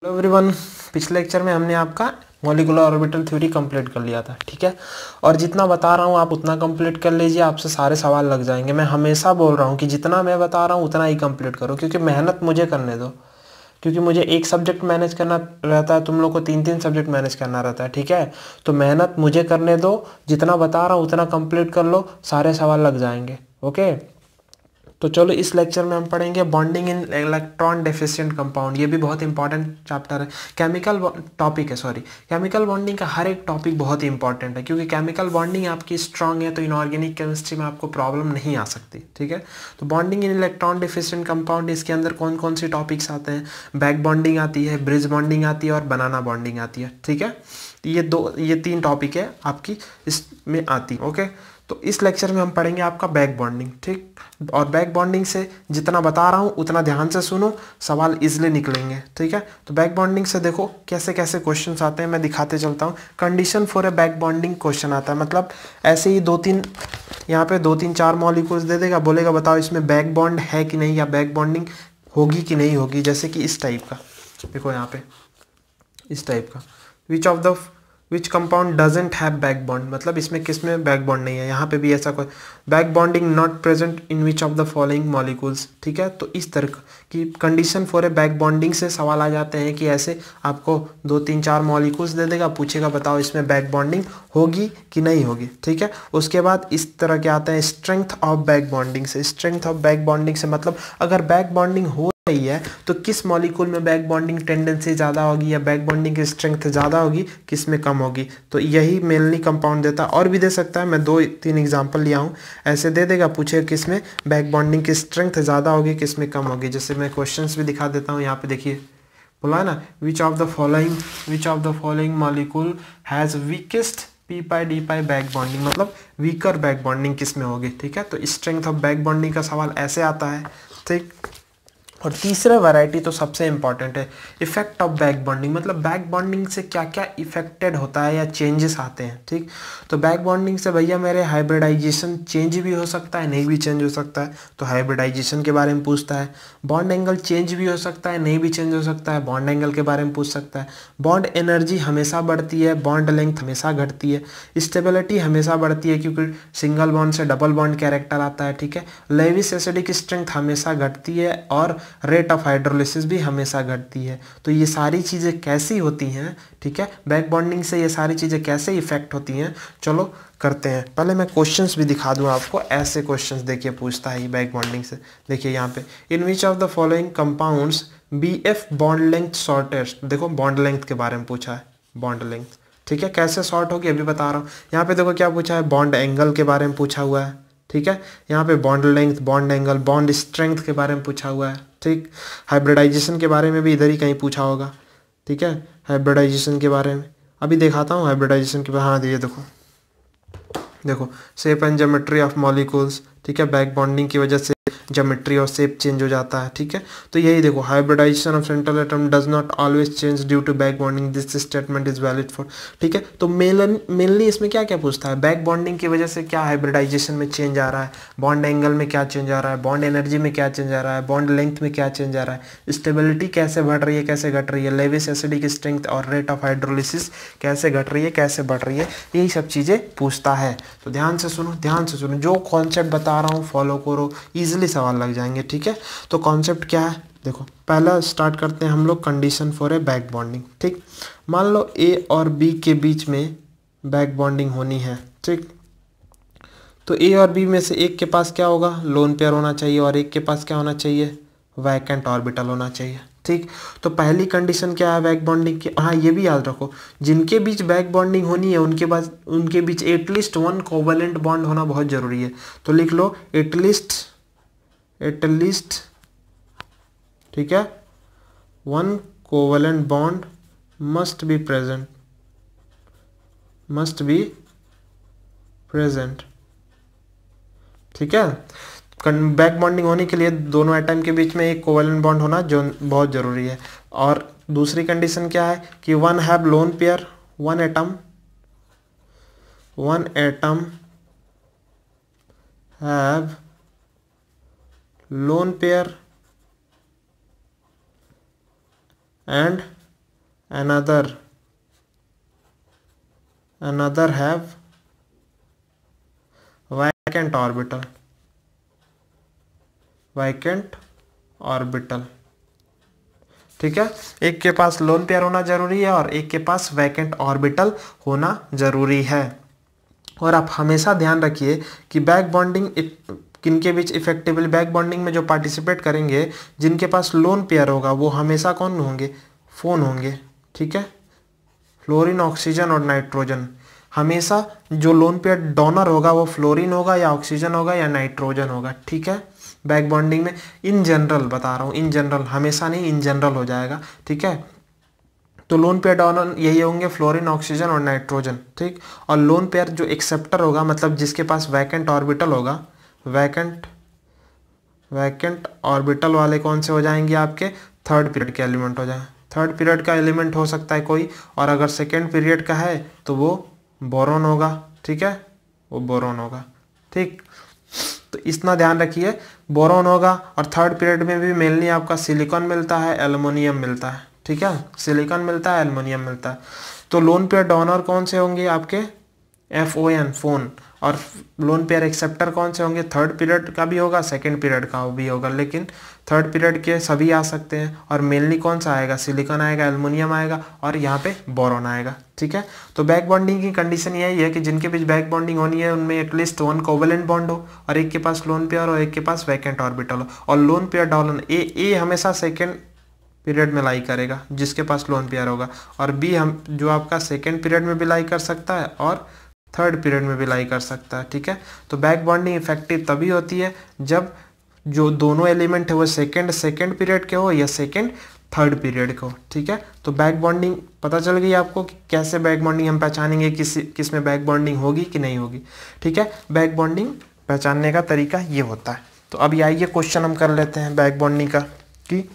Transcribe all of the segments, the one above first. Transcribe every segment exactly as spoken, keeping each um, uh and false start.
Hello everyone, पिछले lecture में हमने आपका मॉलिक्यूलर ऑर्बिटल थ्योरी कंप्लीट कर लिया था। ठीक है, और जितना बता रहा हूँ आप उतना कंप्लीट कर लीजिए, आपसे सारे सवाल लग जाएंगे। मैं हमेशा बोल रहा हूँ कि जितना मैं बता रहा हूँ उतना ही कंप्लीट करो, क्योंकि मेहनत मुझे करने दो, क्योंकि मुझे एक सब्जेक्ट मैनेज करना रहता है, तुम लोग को तीन तीन सब्जेक्ट मैनेज करना रहता है। ठीक है, तो मेहनत मुझे करने दो, जितना बता रहा हूँ उतना कंप्लीट कर लो, सारे सवाल लग जाएंगे। ओके, तो चलो इस लेक्चर में हम पढ़ेंगे bonding in electron deficient compound. ये भी बहुत इंपॉर्टेंट चैप्टर है, केमिकल टॉपिक है। सॉरी, केमिकल बॉन्डिंग का हर एक टॉपिक बहुत ही इंपॉर्टेंट है, क्योंकि केमिकल बॉन्डिंग आपकी स्ट्रांग है तो इनऑर्गेनिक केमिस्ट्री में आपको प्रॉब्लम नहीं आ सकती। ठीक है, तो bonding in electron deficient compound, इसके अंदर कौन कौन सी टॉपिक्स आते हैं? बैक बॉन्डिंग आती है, ब्रिज बॉन्डिंग आती है और बनाना बॉन्डिंग आती है। ठीक है, ये दो ये तीन टॉपिक है आपकी इसमें आती। ओके, तो इस लेक्चर में हम पढ़ेंगे आपका बैक बॉन्डिंग। ठीक, और बैक बॉन्डिंग से जितना बता रहा हूँ उतना ध्यान से सुनो, सवाल इजीली निकलेंगे। ठीक है, तो बैक बॉन्डिंग से देखो कैसे कैसे क्वेश्चंस आते हैं, मैं दिखाते चलता हूँ। Condition for a back bonding question आता है, मतलब ऐसे ही दो तीन यहाँ पे दो तीन चार मॉलिक्यूल्स दे देगा, बोलेगा बताओ इसमें बैक बॉन्ड है कि नहीं, या बैक बॉन्डिंग होगी कि नहीं होगी। जैसे कि इस टाइप का देखो, यहाँ पे इस टाइप का, which of the which compound doesn't have back bond, मतलब इसमें किस में बैक बॉन्ड नहीं है। यहाँ पे भी ऐसा कोई back bonding not present in which of the following molecules. ठीक है, तो इस तरह की condition for a back bonding से सवाल आ जाते हैं कि ऐसे आपको दो तीन चार मॉलिक्यूल्स दे देगा, पूछेगा बताओ इसमें बैक बॉन्डिंग होगी कि नहीं होगी। ठीक है, उसके बाद इस तरह के आते हैं स्ट्रेंथ ऑफ बैक बॉन्डिंग से। स्ट्रेंथ ऑफ बैक बॉन्डिंग से मतलब अगर बैक बॉन्डिंग हो रही है तो किस मॉलिक्यूल में बैक बॉन्डिंग टेंडेंसी ज़्यादा होगी, या बैक बॉन्डिंग की स्ट्रेंथ ज़्यादा होगी, किस में कम होगी। तो यही मेनली कंपाउंड देता है, और भी दे सकता है। मैं दो तीन एग्जांपल लिया हूँ, ऐसे दे देगा, पूछेगा किस में बैक बॉन्डिंग की स्ट्रेंथ ज़्यादा होगी, किस में कम होगी। जैसे मैं क्वेश्चंस भी दिखा देता हूँ, यहाँ पे देखिए बोला है ना, which of the following which of the following molecule has weakest P pi D pi back bonding, मतलब वीकर बैक बॉन्डिंग किस में होगी। ठीक है, तो स्ट्रेंथ ऑफ बैक बॉन्डिंग का सवाल ऐसे आता है। ठीक, और तीसरा वैरायटी तो सबसे इंपॉर्टेंट है, इफेक्ट ऑफ बैक बॉन्डिंग, मतलब बैक बॉन्डिंग से क्या क्या इफेक्टेड होता है या चेंजेस आते हैं। ठीक, तो बैक बॉन्डिंग से भैया मेरे हाइब्रिडाइजेशन चेंज भी हो सकता है, नहीं भी चेंज हो सकता है, तो हाइब्रिडाइजेशन के बारे में पूछता है। बॉन्ड एंगल चेंज भी हो सकता है, नहीं भी चेंज हो सकता है, बॉन्ड एंगल के बारे में पूछ सकता है। बॉन्ड एनर्जी हमेशा बढ़ती है, बॉन्ड लेंथ हमेशा घटती है, स्टेबिलिटी हमेशा बढ़ती है क्योंकि सिंगल बॉन्ड से डबल बॉन्ड कैरेक्टर आता है। ठीक है, लेविस एसिडिक स्ट्रेंथ हमेशा घटती है, और रेट ऑफ हाइड्रोलिसिस भी हमेशा घटती है। तो ये सारी चीज़ें कैसी होती हैं, ठीक है, बैक बॉन्डिंग से ये सारी चीज़ें कैसे इफेक्ट होती हैं, चलो करते हैं। पहले मैं क्वेश्चंस भी दिखा दूं आपको, ऐसे क्वेश्चंस देखिए पूछता है ये बैक बॉन्डिंग से। देखिए यहाँ पे, in which of the following compounds B F bond length shortest, देखो बॉन्ड लेंथ के बारे में पूछा है, बॉन्ड लेंथ। ठीक है, कैसे शॉर्ट होगी अभी बता रहा हूँ। यहाँ पे देखो क्या पूछा है, बॉन्ड एंगल के बारे में पूछा हुआ है। ठीक है, यहाँ पे bond length, bond angle, bond strength के बारे में पूछा हुआ है। ठीक, हाइब्रिडाइजेशन के बारे में भी इधर ही कहीं पूछा होगा। ठीक है, हाइब्रिडाइजेशन के बारे में अभी दिखाता हूँ, हाइब्रिडाइजेशन के बारे, हाँ ये देखो देखो shape and geometry of molecules. ठीक है, बैक बॉन्डिंग की वजह से ज्योमेट्री और शेप चेंज हो जाता है। ठीक है, तो यही देखो, hybridisation of central atom does not always change due to back bonding, this statement is valid for. ठीक है, तो मेन मेनली इसमें क्या क्या पूछता है, बैक बॉन्डिंग की वजह से क्या हाइब्रिडाइजेशन में चेंज आ रहा है, बॉन्ड एंगल में क्या चेंज आ रहा है, बॉन्ड एनर्जी में क्या चेंज आ रहा है, बॉन्ड लेंथ में क्या चेंज आ रहा है, स्टेबिलिटी कैसे बढ़ रही है कैसे घट रही है, लेविस एसिडिक स्ट्रेंथ और रेट ऑफ हाइड्रोलिसिस कैसे घट रही है कैसे बढ़ रही है, यही सब चीज़ें पूछता है। तो ध्यान से सुनो, ध्यान से सुनो, जो कॉन्सेप्ट बता रहा हूँ फॉलो करो, ईजिली सवाल लग जाएंगे। ठीक है, तो कॉन्सेप्ट क्या है देखो, पहला स्टार्ट करते हैं हम लोग condition for a back bonding. ठीक, मान लो ए और बी के बीच में बैक बॉन्डिंग होनी है। ठीक, तो ए और बी में से एक के पास क्या होगा, लोन पेयर होना चाहिए, और एक के पास क्या होना चाहिए, वैकेंट ऑर्बिटल होना चाहिए। ठीक, तो पहली कंडीशन क्या है बैक बॉन्डिंग की, हाँ ये भी याद रखो, जिनके बीच बैक बॉन्डिंग होनी है उनके पास उनके बीच एटलीस्ट वन कोवेलेंट बॉन्ड होना बहुत जरूरी है। तो लिख लो एटलीस्ट एटलीस्ट ठीक है, one covalent bond must be present must be present ठीक है, बैक बॉन्डिंग होने के लिए दोनों एटम के बीच में एक कोवेलेंट बॉन्ड होना जो बहुत ज़रूरी है। और दूसरी कंडीशन क्या है कि one have lone pair, one atom one atom have lone pair and another another have vacant orbital vacant orbital ठीक है, एक के पास लोन पेयर होना जरूरी है और एक के पास वैकेंट ऑर्बिटल होना जरूरी है। और आप हमेशा ध्यान रखिए कि बैक बॉन्डिंग किन के बीच इफेक्टिवली बैक बॉन्डिंग में जो पार्टिसिपेट करेंगे, जिनके पास लोन पेयर होगा वो हमेशा कौन होंगे, फोन होंगे। ठीक है, फ्लोरीन, ऑक्सीजन और नाइट्रोजन। हमेशा जो लोन पेयर डोनर होगा वो फ्लोरीन होगा या ऑक्सीजन होगा या नाइट्रोजन होगा। ठीक है, बैक बॉन्डिंग में इन जनरल बता रहा हूँ, इन जनरल, हमेशा नहीं, इन जनरल हो जाएगा। ठीक है, तो लोन पेयर डोनर यही होंगे, फ्लोरीन, ऑक्सीजन और नाइट्रोजन। ठीक, और लोन पेयर जो एक्सेप्टर होगा, मतलब जिसके पास वैकेंट ऑर्बिटल होगा, वैकेंट वैकेंट ऑर्बिटल वाले कौन से हो जाएंगे आपके, थर्ड पीरियड के एलिमेंट हो जाए। थर्ड पीरियड का एलिमेंट हो सकता है कोई, और अगर सेकेंड पीरियड का है तो वो बोरॉन होगा। ठीक है, वो बोरॉन होगा। ठीक, तो इतना ध्यान रखिए, बोरॉन होगा। और थर्ड पीरियड में भी मेनली आपका सिलिकॉन मिलता है, एल्युमिनियम मिलता है। ठीक है, सिलिकॉन मिलता है, एल्युमिनियम मिलता है। तो लोन पेयर डोनर कौन से होंगे आपके, एफ ओ एन, फोन। और लोन पेयर एक्सेप्टर कौन से होंगे, थर्ड पीरियड का भी होगा, सेकंड पीरियड का भी होगा, लेकिन थर्ड पीरियड के सभी आ सकते हैं। और मेनली कौन सा आएगा, सिलिकॉन आएगा, एल्युमिनियम आएगा और यहाँ पे बोरॉन आएगा। ठीक है, तो बैक बॉन्डिंग की कंडीशन यही है कि जिनके बीच बैक बॉन्डिंग होनी है उनमें एटलीस्ट वन कोवेलेंट बॉन्ड हो और एक के पास लोन पेयर और एक के पास वैकेंट ऑर्बिटल हो। और लोन पेयर डॉलन ए ए हमेशा सेकेंड पीरियड में लाई करेगा जिसके पास लोन पेयर होगा, और बी हम जो आपका सेकेंड पीरियड में भी लाई कर सकता है और थर्ड पीरियड में भी लाई कर सकता है। ठीक है, तो बैक बॉन्डिंग इफेक्टिव तभी होती है जब जो दोनों एलिमेंट है वो सेकेंड सेकेंड पीरियड के हो या सेकेंड थर्ड पीरियड के हो। ठीक है, तो बैक बॉन्डिंग पता चल गई आपको कि कैसे बैक बॉन्डिंग हम पहचानेंगे, किस किस में बैक बॉन्डिंग होगी कि नहीं होगी। ठीक है, बैक बॉन्डिंग पहचानने का तरीका ये होता है। तो अब आइए क्वेश्चन हम कर लेते हैं बैक बॉन्डिंग का, कि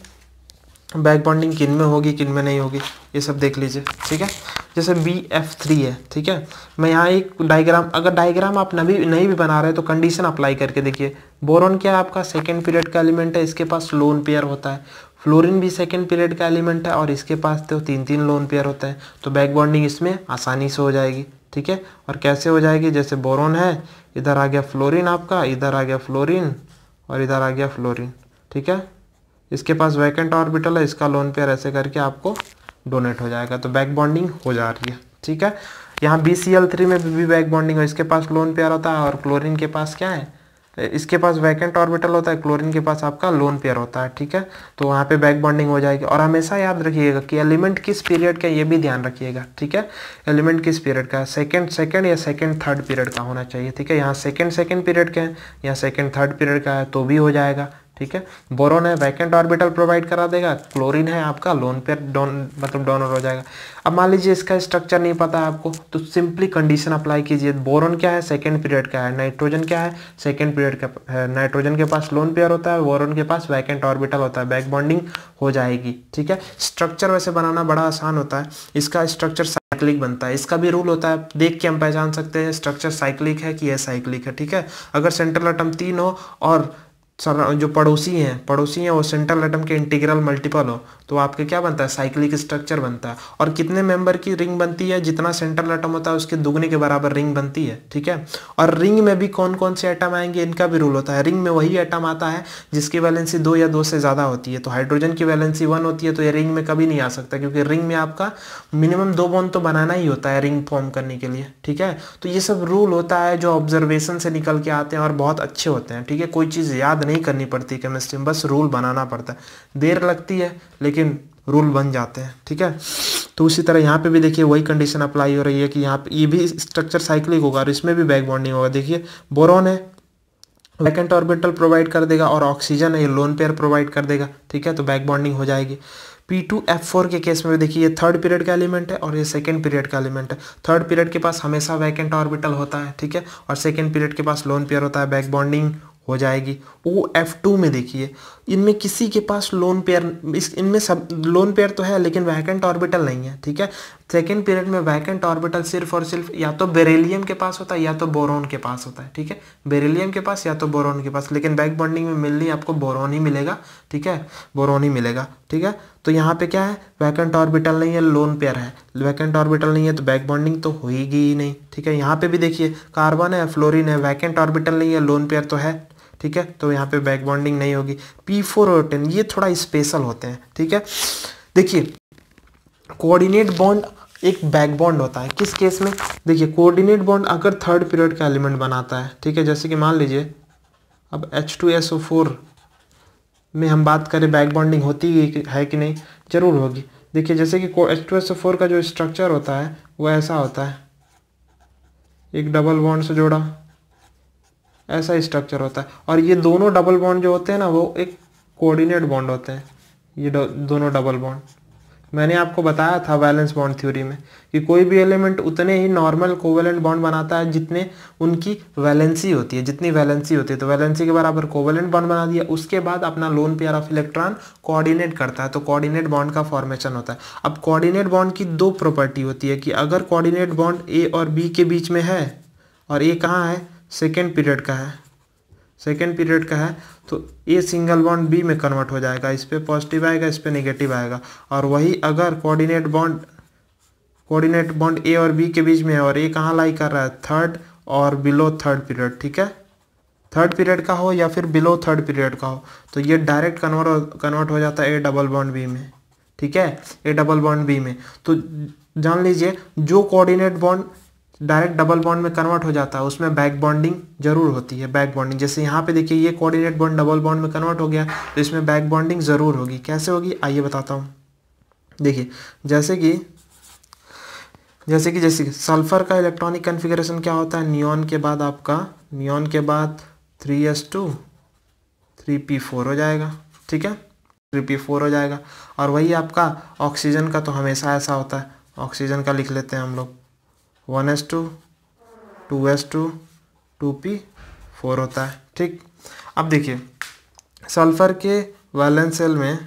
बैक बॉन्डिंग किन में होगी किन में नहीं होगी, ये सब देख लीजिए। ठीक है, जैसे बी एफ थ्री है। ठीक है, मैं यहाँ एक डायग्राम, अगर डायग्राम आप नहीं नहीं भी बना रहे तो कंडीशन अप्लाई करके देखिए। बोरॉन क्या है आपका, सेकेंड पीरियड का एलिमेंट है, इसके पास लोन पेयर होता है। फ्लोरीन भी सेकेंड पीरियड का एलिमेंट है और इसके पास तो तीन तीन लोन पेयर होते हैं। तो बैक बॉन्डिंग इसमें आसानी से हो जाएगी। ठीक है, और कैसे हो जाएगी, जैसे बोरॉन है, इधर आ गया फ्लोरीन आपका, इधर आ गया फ्लोरीन और इधर आ गया फ्लोरीन। ठीक है, इसके पास वैकेंट ऑर्बिटल है, इसका लोन पेयर, ऐसे करके आपको डोनेट हो जाएगा। तो बैक बॉन्डिंग हो जा रही है। ठीक है, यहाँ बी सी एल थ्री में भी बैक बॉन्डिंग है, इसके पास लोन पेयर होता है और क्लोरीन के पास क्या है, इसके पास वैकेंट ऑर्बिटल होता है, क्लोरीन के पास आपका लोन पेयर होता है। ठीक है, तो वहाँ पे बैक बॉन्डिंग हो जाएगी। और हमेशा याद रखिएगा कि एलिमेंट किस पीरियड का, ये भी ध्यान रखिएगा। ठीक है, एलिमेंट किस पीरियड का है, सेकंड सेकंड या सेकंड थर्ड पीरियड का होना चाहिए। ठीक है, यहाँ सेकंड सेकंड पीरियड का है, यहाँ सेकंड थर्ड पीरियड का है तो भी हो जाएगा। ठीक है, बोरॉन है, वैकेंट ऑर्बिटल प्रोवाइड करा देगा, क्लोरीन है आपका लोन पेयर डोन मतलब डोनर हो जाएगा। अब मान लीजिए इसका स्ट्रक्चर नहीं पता है आपको, तो सिंपली कंडीशन अप्लाई कीजिए। बोरॉन क्या है, सेकंड पीरियड का है, नाइट्रोजन क्या है, सेकंड पीरियड का है। नाइट्रोजन के पास लोन पेयर होता है, बोरॉन के पास वैकेंट ऑर्बिटल होता है, बैक बॉन्डिंग हो जाएगी। ठीक है, स्ट्रक्चर वैसे बनाना बड़ा आसान होता है, इसका स्ट्रक्चर साइक्लिक बनता है। इसका भी रूल होता है, देख के हम पहचान सकते हैं स्ट्रक्चर साइक्लिक है कि असाइक्लिक है। ठीक है, अगर सेंट्रल एटम तीन हो और जो पड़ोसी हैं पड़ोसी हैं वो सेंट्रल एटम के इंटीग्रल मल्टीपल हो तो आपके क्या बनता है, साइक्लिक स्ट्रक्चर बनता है। और कितने मेंबर की रिंग बनती है, जितना सेंट्रल एटम होता है उसके दुगने के बराबर रिंग बनती है। ठीक है, और रिंग में भी कौन कौन से एटम आएंगे इनका भी रूल होता है। रिंग में वही एटम आता है जिसकी वैलेंसी दो या दो से ज़्यादा होती है। तो हाइड्रोजन की वैलेंसी वन होती है तो ये रिंग में कभी नहीं आ सकता, क्योंकि रिंग में आपका मिनिमम दो बॉन्ड तो बनाना ही होता है रिंग फॉर्म करने के लिए। ठीक है, तो ये सब रूल होता है जो ऑब्जर्वेशन से निकल के आते हैं और बहुत अच्छे होते हैं। ठीक है, कोई चीज़ याद नहीं करनी पड़ती केमिस्ट्री में, बस रूल बनाना पड़ता है। देर लगती है लेकिन रूल बन जाते हैं। ठीक है, तो उसी तरह यहाँ पे भी देखिए वही कंडीशन अप्लाई हो रही है कि यहाँ पे ये भी स्ट्रक्चर साइक्लिक होगा और इसमें भी बैक बॉन्डिंग होगा। देखिए बोरॉन है, वैकेंट ऑर्बिटल प्रोवाइड कर देगा, और ऑक्सीजन है, ये लोन पेयर प्रोवाइड कर देगा। ठीक है, तो बैक बॉन्डिंग हो जाएगी। पी टू एफ फोर के केस में देखिए ये थर्ड पीरियड का एलिमेंट है और ये सेकंड पीरियड का एलिमेंट है। थर्ड पीरियड के पास हमेशा वैकेंट ऑर्बिटल होता है। ठीक है, और सेकंड पीरियड के पास लोन पेयर होता है, बैक बॉन्डिंग हो जाएगी। ओ एफ टू में देखिए इनमें किसी के पास लोन पेयर, इस इनमें सब लोन पेयर तो है लेकिन वैकेंट ऑर्बिटल नहीं है। ठीक है, सेकेंड पीरियड में वैकेंट ऑर्बिटल सिर्फ और सिर्फ या तो बेरिलियम के पास होता है या तो बोरॉन के पास होता है, ठीक है, बेरिलियम के पास या तो बोरॉन के पास, लेकिन बैक बॉन्डिंग में मिलनी आपको बोरॉन ही मिलेगा, ठीक है, बोरॉन ही मिलेगा, ठीक है। तो यहाँ पे क्या है, वैकेंट ऑर्बिटल नहीं है, लोन पेयर है, वैकेंट ऑर्बिटल नहीं है तो बैक बॉन्डिंग तो होगी ही नहीं, ठीक है। यहाँ पे भी देखिए कार्बन है, फ्लोरीन है, वैकेंट ऑर्बिटल नहीं है, लोन पेयर तो है, ठीक है, तो यहाँ पे बैक बॉन्डिंग नहीं होगी। पी फोर और टेन ये थोड़ा स्पेशल होते हैं, ठीक है। देखिए कोऑर्डिनेट बॉन्ड एक बैक बॉन्ड होता है, किस केस में, देखिए कोऑर्डिनेट बॉन्ड अगर थर्ड पीरियड का एलिमेंट बनाता है, ठीक है, जैसे कि मान लीजिए अब H two S O four में हम बात करें बैक बॉन्डिंग होती है कि नहीं, जरूर होगी। देखिए जैसे कि H two S O four का जो स्ट्रक्चर होता है वो ऐसा होता है, एक डबल बॉन्ड से जोड़ा, ऐसा स्ट्रक्चर होता है, और ये दोनों डबल बॉन्ड जो होते हैं ना वो एक कोऑर्डिनेट बॉन्ड होते हैं, ये दोनों डबल बॉन्ड। मैंने आपको बताया था वैलेंस बॉन्ड थ्योरी में कि कोई भी एलिमेंट उतने ही नॉर्मल कोवेलेंट बॉन्ड बनाता है जितने उनकी वैलेंसी होती है, जितनी वैलेंसी होती है, तो वैलेंसी के बराबर कोवेलेंट बॉन्ड बना दिया, उसके बाद अपना lone pair of electron coordinate करता है, तो कोऑर्डिनेट बॉन्ड का फॉर्मेशन होता है। अब कोऑर्डिनेट बॉन्ड की दो प्रॉपर्टी होती है कि अगर कोऑर्डिनेट बॉन्ड ए और बी के बीच में है, और ए कहाँ है, सेकेंड पीरियड का है, सेकेंड पीरियड का है, तो ए सिंगल बॉन्ड बी में कन्वर्ट हो जाएगा, इस पे पॉजिटिव आएगा, इस पे नेगेटिव आएगा। और वही अगर coordinate bond coordinate bond A और बी के बीच में है और ए कहाँ लाई कर रहा है, थर्ड और बिलो थर्ड पीरियड, ठीक है, थर्ड पीरियड का हो या फिर बिलो थर्ड पीरियड का हो, तो ये डायरेक्ट कन्वर्ट कन्वर्ट हो जाता है ए डबल बॉन्ड बी में, ठीक है, ए डबल बॉन्ड बी में। तो जान लीजिए जो coordinate bond direct double bond में कन्वर्ट हो जाता है उसमें बैक बॉन्डिंग जरूर होती है, बैक बॉन्डिंग। जैसे यहाँ पे देखिए ये कोऑर्डिनेट बॉन्ड डबल बॉन्ड में कन्वर्ट हो गया तो इसमें बैक बॉन्डिंग जरूर होगी। कैसे होगी आइए बताता हूँ। देखिए जैसे कि जैसे कि जैसे कि सल्फर का इलेक्ट्रॉनिक कन्फिगरेशन क्या होता है, नियॉन के बाद आपका नियॉन के बाद three S two three P four हो जाएगा, ठीक है, थ्री पी फोर हो जाएगा। और वही आपका ऑक्सीजन का तो हमेशा ऐसा होता है, ऑक्सीजन का लिख लेते हैं हम लोग, one S two two S two two P four होता है, ठीक। अब देखिए सल्फर के वैलेंस शेल में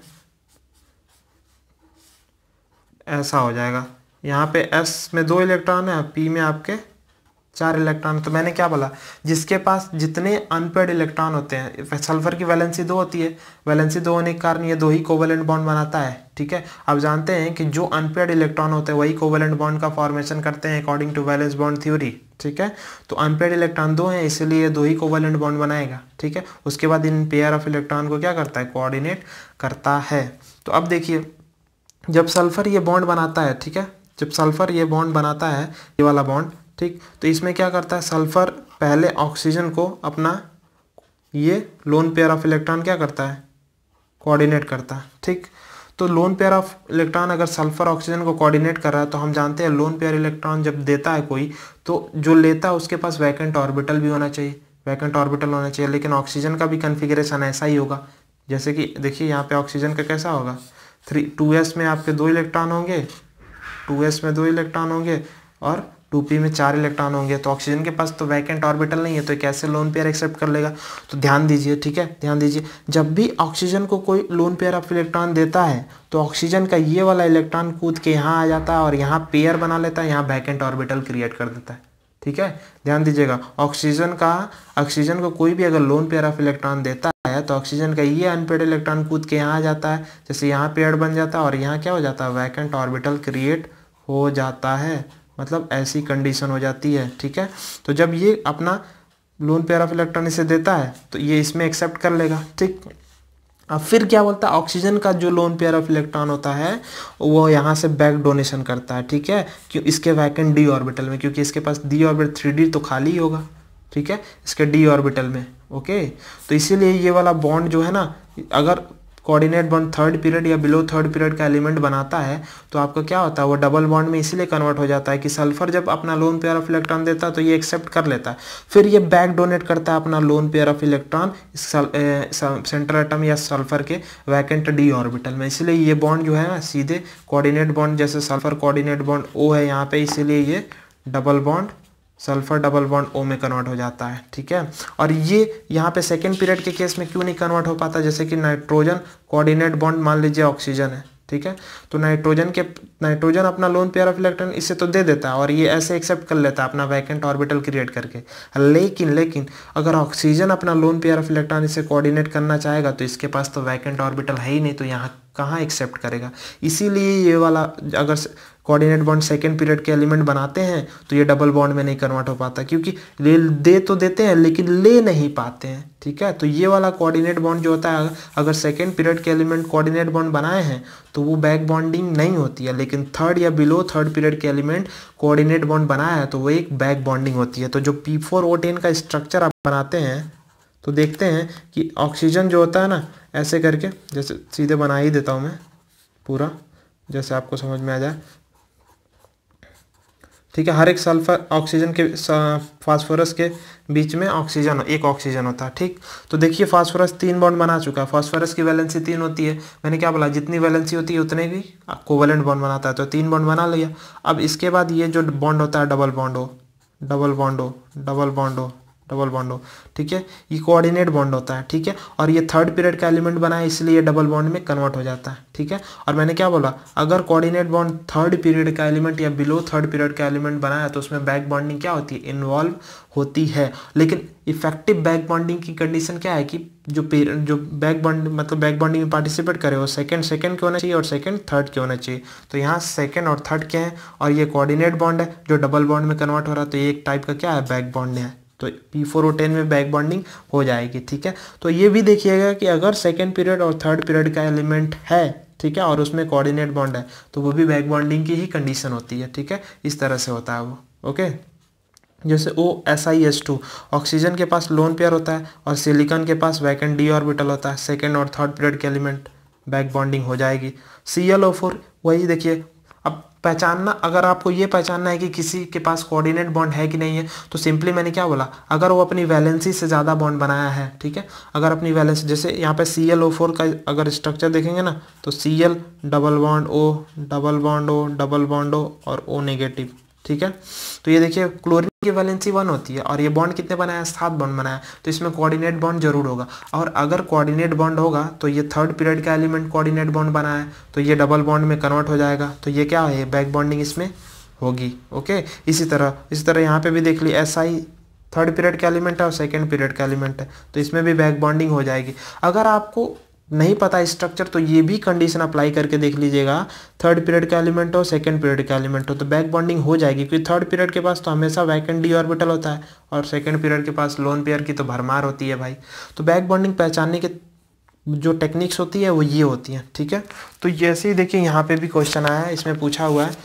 ऐसा हो जाएगा, यहाँ पे S में दो इलेक्ट्रॉन है, P में आपके चार इलेक्ट्रॉन। तो मैंने क्या बोला, जिसके पास जितने अनपेड इलेक्ट्रॉन होते हैं, सल्फर की वैलेंसी दो होती है, वैलेंसी दो होने के कारण ये दो ही कोवेलेंट बॉन्ड बनाता है, ठीक है। अब जानते हैं कि जो अनपेड इलेक्ट्रॉन होते हैं वही कोवेलेंट बॉन्ड का फॉर्मेशन करते हैं according to valence bond theory, ठीक है। तो अनपेड इलेक्ट्रॉन दो हैं इसलिए दो ही कोवेलेंट बॉन्ड बनाएगा, ठीक है। उसके बाद इन पेयर ऑफ इलेक्ट्रॉन को क्या करता है, कोऑर्डिनेट करता है। तो अब देखिए जब सल्फर ये बॉन्ड बनाता है, ठीक है, जब सल्फर ये बॉन्ड बनाता है, ये वाला बॉन्ड, ठीक, तो इसमें क्या करता है, सल्फर पहले ऑक्सीजन को अपना ये लोन पेयर ऑफ इलेक्ट्रॉन क्या करता है, कोऑर्डिनेट करता है, ठीक। तो लोन पेयर ऑफ इलेक्ट्रॉन अगर सल्फर ऑक्सीजन को कोऑर्डिनेट कर रहा है तो हम जानते हैं लोन पेयर इलेक्ट्रॉन जब देता है कोई, तो जो लेता है उसके पास वैकेंट ऑर्बिटल भी होना चाहिए, वैकेंट ऑर्बिटल होना चाहिए। लेकिन ऑक्सीजन का भी कन्फिगरेशन ऐसा ही होगा, जैसे कि देखिए यहाँ पे ऑक्सीजन का कैसा होगा, थ्री टू एस में आपके दो इलेक्ट्रॉन होंगे, टू एस में दो इलेक्ट्रॉन होंगे और टू पी में चार इलेक्ट्रॉन होंगे। तो ऑक्सीजन के पास तो वैकेंट ऑर्बिटल नहीं है, तो कैसे लोन पेयर एक्सेप्ट कर लेगा। तो ध्यान दीजिए, ठीक है, ध्यान दीजिए, जब भी ऑक्सीजन को कोई लोन पेयर ऑफ इलेक्ट्रॉन देता है तो ऑक्सीजन का ये वाला इलेक्ट्रॉन कूद के यहाँ आ जाता है और यहाँ पेयर बना लेता है, यहाँ वैकेंट ऑर्बिटल क्रिएट कर देता है, ठीक है। ध्यान दीजिएगा, ऑक्सीजन का ऑक्सीजन को कोई भी अगर लोन पेयर ऑफ इलेक्ट्रॉन देता है तो ऑक्सीजन का ये अनपेड इलेक्ट्रॉन कूद के यहाँ आ जाता है, जैसे यहाँ पेयर बन जाता है और यहाँ क्या हो जाता है, वैकेंट ऑर्बिटल क्रिएट हो जाता है, मतलब ऐसी कंडीशन हो जाती है, ठीक है। तो जब ये अपना लोन पेयर ऑफ इलेक्ट्रॉन इसे देता है तो ये इसमें एक्सेप्ट कर लेगा, ठीक। अब फिर क्या बोलता है, ऑक्सीजन का जो लोन पेयर ऑफ इलेक्ट्रॉन होता है वो यहाँ से बैक डोनेशन करता है, ठीक है, क्यों, इसके वैकेंट डी ऑर्बिटल में, क्योंकि इसके पास डी ऑर्बिटल थ्री डी तो खाली ही होगा, ठीक है, इसके डी ऑर्बिटल में, ओके। तो इसीलिए ये वाला बॉन्ड जो है ना, अगर कोऑर्डिनेट बॉन्ड थर्ड पीरियड या बिलो थर्ड पीरियड का एलिमेंट बनाता है तो आपका क्या होता है, वो डबल बॉन्ड में इसीलिए कन्वर्ट हो जाता है कि सल्फर जब अपना लोन पेयर ऑफ इलेक्ट्रॉन देता है तो ये एक्सेप्ट कर लेता है, फिर ये बैक डोनेट करता है अपना lone pair of electron central atom या सल्फर के वैकेंट डी ऑर्बिटल में। इसलिए ये बॉन्ड जो है ना सीधे कोऑर्डिनेट बॉन्ड, जैसे सल्फर कोऑर्डिनेट बॉन्ड ओ है यहाँ पे, इसीलिए ये double bond sulphur double bond O में कन्वर्ट हो जाता है, ठीक है। और ये यहाँ पे सेकेंड पीरियड के केस में क्यों नहीं कन्वर्ट हो पाता, जैसे कि नाइट्रोजन कोऑर्डिनेट बॉन्ड मान लीजिए ऑक्सीजन है, ठीक है। तो नाइट्रोजन के नाइट्रोजन अपना लोन पेयर ऑफ इलेक्ट्रॉन इसे तो दे देता है और ये ऐसे एक्सेप्ट कर लेता है अपना वैकेंट ऑर्बिटल क्रिएट करके, लेकिन लेकिन अगर ऑक्सीजन अपना लोन पेयर ऑफ इलेक्ट्रॉन इसे कोऑर्डिनेट करना चाहेगा तो इसके पास तो वैकेंट ऑर्बिटल है ही नहीं, तो यहाँ कहाँ एक्सेप्ट करेगा। इसीलिए ये वाला अगर कोऑर्डिनेट बॉन्ड सेकेंड पीरियड के एलिमेंट बनाते हैं तो ये डबल बॉन्ड में नहीं कन्वर्ट हो पाता, क्योंकि ले दे तो देते हैं लेकिन ले नहीं पाते हैं, ठीक है। तो ये वाला कोऑर्डिनेट बॉन्ड जो होता है, अगर सेकेंड पीरियड के एलिमेंट कोऑर्डिनेट बॉन्ड बनाए हैं तो वो बैक बॉन्डिंग नहीं होती है, लेकिन थर्ड या बिलो थर्ड पीरियड के एलिमेंट कोऑर्डिनेट बॉन्ड बनाया है तो वो एक बैक बॉन्डिंग होती है। तो जो पी फोर ओ टेन का स्ट्रक्चर आप बनाते हैं तो देखते हैं कि ऑक्सीजन जो होता है ना, ऐसे करके, जैसे सीधे बना ही देता हूँ मैं पूरा, जैसे आपको समझ में आ जाए, ठीक है। हर एक सल्फर ऑक्सीजन के फास्फोरस के बीच में ऑक्सीजन एक ऑक्सीजन होता है, ठीक। तो देखिए फास्फोरस तीन बॉन्ड बना चुका है, फास्फोरस की वैलेंसी तीन होती है, मैंने क्या बोला, जितनी वैलेंसी होती है उतने भी कोवलेंट बॉन्ड बनाता है, तो तीन बॉन्ड बना लिया। अब इसके बाद ये जो बॉन्ड होता है डबल बॉन्ड हो डबल बॉन्ड हो डबल बॉन्ड हो डबल बॉन्ड हो ठीक है, ये कोऑर्डिनेट बॉन्ड होता है, ठीक है। और ये थर्ड पीरियड का एलिमेंट बना है इसलिए ये डबल बॉन्ड में कन्वर्ट हो जाता है, ठीक है। और मैंने क्या बोला, अगर कोऑर्डिनेट बॉन्ड थर्ड पीरियड का एलिमेंट या बिलो थर्ड पीरियड का एलिमेंट बनाया तो उसमें बैक बॉन्डिंग क्या होती है, इन्वॉल्व होती है। लेकिन इफेक्टिव बैक बॉन्डिंग की कंडीशन क्या है कि जो जो बैक बॉन्ड मतलब बैक बॉन्डिंग में पार्टिसिपेट करे वो सेकंड सेकंड के होना चाहिए और सेकंड थर्ड के होना चाहिए। तो यहाँ सेकंड और थर्ड के हैं और ये कोऑर्डिनेट बॉन्ड है जो डबल बॉन्ड में कन्वर्ट हो रहा है, तो ये एक टाइप का क्या है, बैक बॉन्ड है। तो पी फोर ओ टेन में बैक बॉन्डिंग हो जाएगी, ठीक है। तो ये भी देखिएगा कि अगर सेकेंड पीरियड और थर्ड पीरियड का एलिमेंट है, ठीक है, और उसमें कोऑर्डिनेट बॉन्ड है तो वो भी बैक बॉन्डिंग की ही कंडीशन होती है, ठीक है। इस तरह से होता है वो, ओके। जैसे O S I S two, oxygen के पास लोन पेयर होता है और सिलिकॉन के पास वैकेंट डी ऑर्बिटल होता है, सेकेंड और थर्ड पीरियड के एलिमेंट बैक बॉन्डिंग हो जाएगी। सी एल ओ फोर, वही देखिए, अब पहचानना, अगर आपको ये पहचानना है कि किसी के पास कोऑर्डिनेट बॉन्ड है कि नहीं है तो सिंपली मैंने क्या बोला, अगर वो अपनी वैलेंसी से ज़्यादा बॉन्ड बनाया है, ठीक है, अगर अपनी वैलेंसी, जैसे यहाँ पे सी एल ओ फोर का अगर स्ट्रक्चर देखेंगे ना तो C L double bond O double bond O double bond O और ओ नेगेटिव, ठीक है। तो ये देखिए क्लोरीन की वैलेंसी वन होती है और ये बॉन्ड कितने बनाया है, सात बॉन्ड बनाया है, तो इसमें कोऑर्डिनेट बॉन्ड जरूर होगा। और अगर कोऑर्डिनेट बॉन्ड होगा तो ये थर्ड पीरियड का एलिमेंट कोऑर्डिनेट बॉन्ड बनाया है तो ये डबल बॉन्ड में कन्वर्ट हो जाएगा, तो ये क्या है, बैक बॉन्डिंग इसमें होगी, ओके। इसी तरह इसी तरह यहाँ पे भी देख ली, एस आई थर्ड पीरियड का एलिमेंट है और सेकेंड पीरियड का एलिमेंट है तो इसमें भी बैक बॉन्डिंग हो जाएगी। अगर आपको नहीं पता स्ट्रक्चर तो ये भी कंडीशन अप्लाई करके देख लीजिएगा, थर्ड पीरियड का एलिमेंट हो सेकंड पीरियड का एलिमेंट हो तो बैक बॉन्डिंग हो जाएगी, क्योंकि थर्ड पीरियड के पास तो हमेशा वैकेंट डी ऑर्बिटल होता है और सेकंड पीरियड के पास लोन पेयर की तो भरमार होती है भाई। तो बैक बॉन्डिंग पहचानने के जो टेक्निक्स होती है वो ये होती हैं, ठीक है। तो जैसे ही देखिए यहाँ पे भी क्वेश्चन आया है, इसमें पूछा हुआ है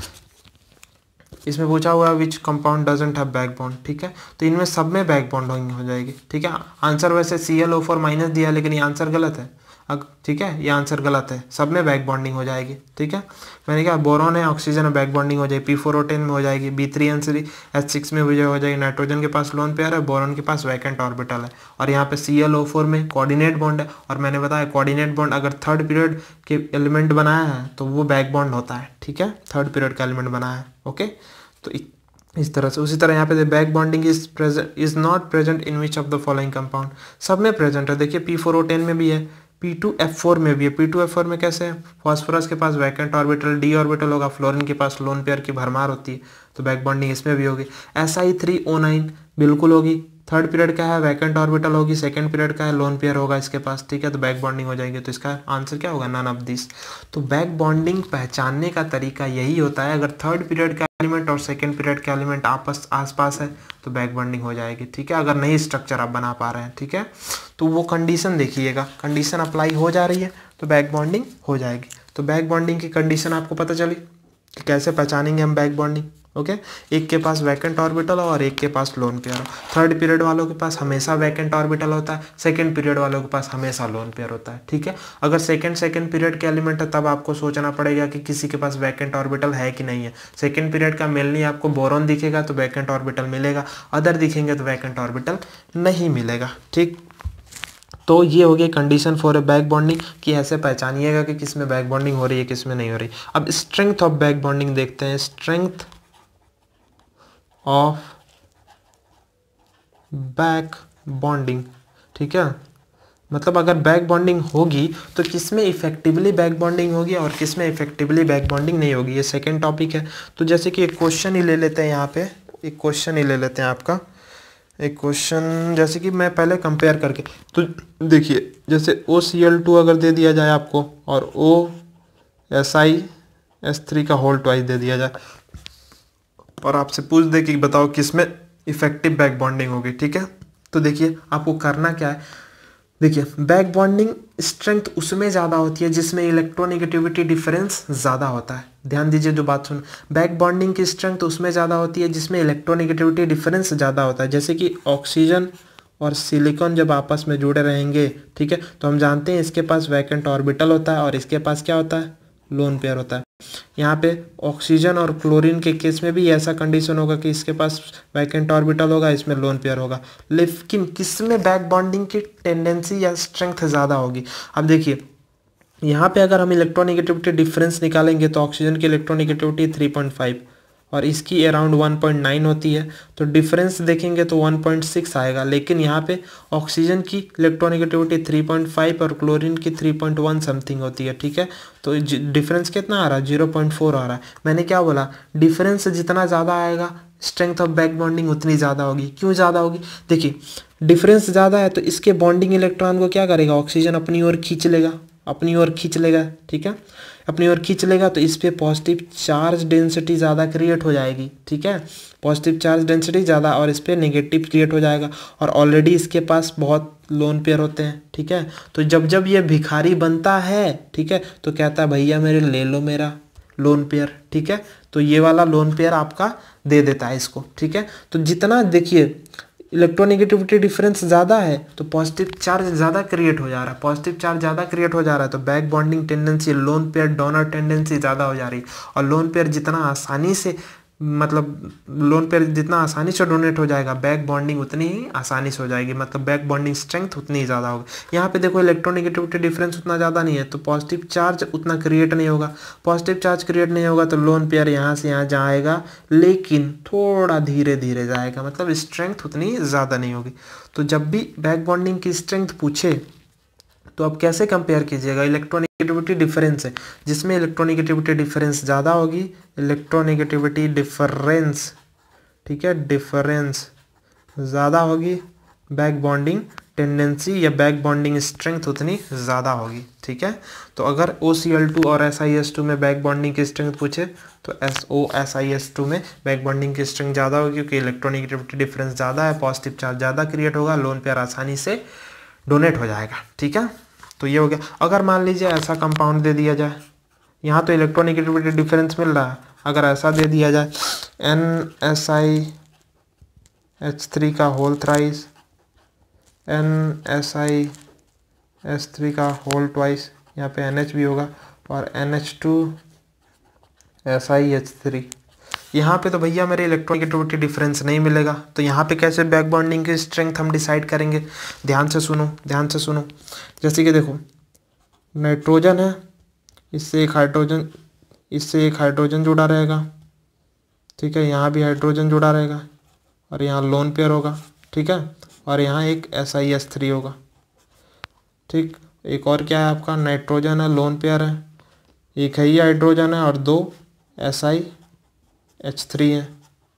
इसमें पूछा हुआ है which compound doesn't have back bond, ठीक है। तो इनमें सब में बैक बॉन्डिंग हो जाएगी, ठीक है। आंसर वैसे C L O four minus दिया लेकिन ये आंसर गलत है, ठीक है, ये आंसर गलत है, सब में बैक बॉन्डिंग हो जाएगी, ठीक है। मैंने कहा बोरॉन है, ऑक्सीजन है, बैक बॉन्डिंग हो जाएगी, पी फोर ओ टेन में हो जाएगी, B three N three H six में हो जाएगी, नाइट्रोजन के पास लोन पेयर है, बोरॉन के पास वैकेंट ऑर्बिटल है, और यहाँ पे सी एल ओ फोर में कोऑर्डिनेट बॉन्ड है। और मैंने बताया कोऑर्डिनेट बॉन्ड अगर थर्ड पीरियड के एलिमेंट बनाया है तो वो बैक बॉन्ड होता है, ठीक है, थर्ड पीरियड का एलिमेंट बनाया है, ओके। तो इस तरह से, उसी तरह यहाँ पे back bonding is present is not present in which of the following compound, सब में प्रेजेंट है। देखिए पी फोर ओ टेन में भी है, पी टू एफ फोर में भी है। पी टू एफ फोर में कैसे है, फॉस्फोरस के पास वैकेंट ऑर्बिटल डी ऑर्बिटल होगा, फ्लोरीन के पास लोन पेयर की भरमार होती है तो बैक बॉन्डिंग इसमें भी होगी। S I three O nine बिल्कुल होगी, थर्ड पीरियड का है, वैकेंट ऑर्बिटल होगी, सेकंड पीरियड का है, लोन पेयर होगा इसके पास, ठीक है, तो बैक बॉन्डिंग हो जाएगी। तो इसका आंसर क्या होगा, नन ऑफ दिस। तो बैक बॉन्डिंग पहचानने का तरीका यही होता है, अगर थर्ड पीरियड का एलिमेंट और सेकंड पीरियड का एलिमेंट आपस आसपास है तो बैक बॉन्डिंग हो जाएगी, ठीक है, अगर नई स्ट्रक्चर आप बना पा रहे हैं, ठीक है। तो वो कंडीशन देखिएगा, कंडीशन अप्लाई हो जा रही है तो बैक बॉन्डिंग हो जाएगी। तो बैक बॉन्डिंग की कंडीशन आपको पता चली कि कैसे पहचानेंगे हम बैक बॉन्डिंग, ओके। एक के पास वैकेंट ऑर्बिटल हो और एक के पास लोन पेयर हो। थर्ड पीरियड वालों के पास हमेशा वैकेंट ऑर्बिटल होता है, सेकंड पीरियड वालों के पास हमेशा लोन पेयर होता है, ठीक है। अगर सेकंड सेकंड पीरियड के एलिमेंट है तब आपको सोचना पड़ेगा कि किसी के पास वैकेंट ऑर्बिटल है कि नहीं है। सेकंड पीरियड का मेनली आपको बोरॉन दिखेगा तो वैकेंट ऑर्बिटल मिलेगा, अदर दिखेंगे तो वैकेंट ऑर्बिटल नहीं मिलेगा, ठीक। तो ये हो गई condition for a back bonding कि ऐसे पहचानिएगा कि किस में बैक बॉन्डिंग हो रही है किस में नहीं हो रही। अब स्ट्रेंथ ऑफ बैक बॉन्डिंग देखते हैं, स्ट्रेंथ ऑफ बैक बॉन्डिंग, ठीक है। मतलब अगर बैक बॉन्डिंग होगी तो किस में इफेक्टिवली बैक बॉन्डिंग होगी और किस में इफेक्टिवली बैक बॉन्डिंग नहीं होगी, ये सेकंड टॉपिक है। तो जैसे कि एक क्वेश्चन ही ले लेते हैं, यहाँ पे एक क्वेश्चन ही ले लेते हैं आपका एक क्वेश्चन, जैसे कि मैं पहले कंपेयर करके, तो देखिए जैसे ओ सी एल टू अगर दे दिया जाए आपको और O S I S three का होल ट्वाइस दे दिया जाए और आपसे पूछ दे कि बताओ किस में इफेक्टिव बैक बॉन्डिंग होगी, ठीक है। तो देखिए आपको करना क्या है, देखिए बैक बॉन्डिंग स्ट्रेंथ उसमें ज़्यादा होती है जिसमें इलेक्ट्रोनेगेटिविटी डिफरेंस ज़्यादा होता है। ध्यान दीजिए जो बात सुन, बैक बॉन्डिंग की स्ट्रेंथ उसमें ज़्यादा होती है जिसमें इलेक्ट्रोनेगेटिविटी डिफरेंस ज़्यादा होता है। जैसे कि ऑक्सीजन और सिलिकॉन जब आपस में जुड़े रहेंगे, ठीक है, तो हम जानते हैं इसके पास वैकेंट ऑर्बिटल होता है और इसके पास क्या होता है, लोन पेयर होता है। यहाँ पे ऑक्सीजन और क्लोरीन के केस में भी ऐसा कंडीशन होगा कि इसके पास वैकेंट ऑर्बिटल होगा, इसमें लोन पेयर होगा। लेकिन किसमें बैक बॉन्डिंग की टेंडेंसी या स्ट्रेंथ ज़्यादा होगी, अब देखिए यहाँ पे अगर हम इलेक्ट्रोनेगेटिविटी डिफरेंस निकालेंगे तो ऑक्सीजन की इलेक्ट्रोनेगेटिविटी थ्री पॉइंट फाइव और इसकी अराउंड वन पॉइंट नाइन होती है, तो डिफरेंस देखेंगे तो वन पॉइंट सिक्स आएगा। लेकिन यहाँ पे ऑक्सीजन की इलेक्ट्रोनेगेटिविटी थ्री पॉइंट फाइव और क्लोरीन की थ्री पॉइंट वन समथिंग होती है, ठीक है। तो डिफरेंस कितना आ रहा है, जीरो पॉइंट फोर आ रहा है। मैंने क्या बोला, डिफरेंस जितना ज़्यादा आएगा स्ट्रेंथ ऑफ बैक बॉन्डिंग उतनी ज़्यादा होगी। क्यों ज़्यादा होगी, देखिए डिफरेंस ज़्यादा है तो इसके बॉन्डिंग इलेक्ट्रॉन को क्या करेगा, ऑक्सीजन अपनी ओर खींच लेगा, अपनी ओर खींच लेगा, ठीक है, अपनी ओर खींच लेगा तो इस पे पॉजिटिव चार्ज डेंसिटी ज़्यादा क्रिएट हो जाएगी, ठीक है, पॉजिटिव चार्ज डेंसिटी ज़्यादा, और इस पे नेगेटिव क्रिएट हो जाएगा। और ऑलरेडी इसके पास बहुत लोन पेयर होते हैं, ठीक है। तो जब जब ये भिखारी बनता है, ठीक है, तो कहता है भैया मेरे ले लो मेरा लोन पेयर, ठीक है, तो ये वाला लोन पेयर आपका दे देता है इसको, ठीक है। तो जितना देखिए इलेक्ट्रोनेगेटिविटी डिफरेंस ज़्यादा है तो पॉजिटिव चार्ज ज़्यादा क्रिएट हो जा रहा है, पॉजिटिव चार्ज ज़्यादा क्रिएट हो जा रहा है तो back bonding tendency, lone pair donor tendency ज़्यादा हो जा रही है। और लोन पेयर जितना आसानी से मतलब लोन पेयर जितना आसानी से डोनेट हो जाएगा, बैक बॉन्डिंग उतनी ही आसानी से हो जाएगी, मतलब बैक बॉन्डिंग स्ट्रेंथ उतनी ही ज़्यादा होगी। यहाँ पे देखो इलेक्ट्रोनेगेटिविटी डिफरेंस उतना ज़्यादा नहीं है तो पॉजिटिव चार्ज उतना क्रिएट नहीं होगा, पॉजिटिव चार्ज क्रिएट नहीं होगा तो लोन पेयर यहाँ से यहाँ जाएगा लेकिन थोड़ा धीरे धीरे जाएगा, मतलब स्ट्रेंथ उतनी ज़्यादा नहीं होगी। तो जब भी बैक बॉन्डिंग की स्ट्रेंथ पूछे तो आप कैसे कंपेयर कीजिएगा, इलेक्ट्रोनेगेटिविटी डिफरेंस है जिसमें इलेक्ट्रोनेगेटिविटी डिफरेंस ज़्यादा होगी, इलेक्ट्रोनेगेटिविटी डिफरेंस, ठीक है, डिफरेंस ज़्यादा होगी, बैक बॉन्डिंग टेंडेंसी या बैक बॉन्डिंग स्ट्रेंथ उतनी ज़्यादा होगी, ठीक है। तो अगर ओ सी एल टू और एस आई एस टू में बैक बॉन्डिंग की स्ट्रेंथ पूछे तो S O S I S two में बैक बॉन्डिंग की स्ट्रेंथ ज़्यादा होगी क्योंकि इलेक्ट्रोनेगेटिविटी डिफरेंस ज़्यादा है, पॉजिटिव चार्ज ज़्यादा क्रिएट होगा, लोन पेयर आसानी से डोनेट हो जाएगा, ठीक है। तो ये हो गया। अगर मान लीजिए ऐसा कंपाउंड दे दिया जाए, यहाँ तो इलेक्ट्रोनेगेटिविटी डिफरेंस मिल रहा है, अगर ऐसा दे दिया जाए N S I H three का whole thrice, N S I H three का होल ट्वाइस, यहाँ पे एन एच भी होगा, और N H two S I H three, यहाँ पे तो भैया मेरे इलेक्ट्रोनेगेटिविटी डिफरेंस नहीं मिलेगा। तो यहाँ पे कैसे बैक बॉन्डिंग की स्ट्रेंथ हम डिसाइड करेंगे, ध्यान से सुनो, ध्यान से सुनो। जैसे कि देखो नाइट्रोजन है, इससे एक हाइड्रोजन इससे एक हाइड्रोजन जुड़ा रहेगा, ठीक है, यहाँ भी हाइड्रोजन जुड़ा रहेगा और यहाँ लोन पेयर होगा, ठीक है, और यहाँ एक एस आई एस थ्री होगा, ठीक। एक और क्या है आपका, नाइट्रोजन है, लोन पेयर है, एक है ही हाइड्रोजन है और दो एस आई एच थ्री है,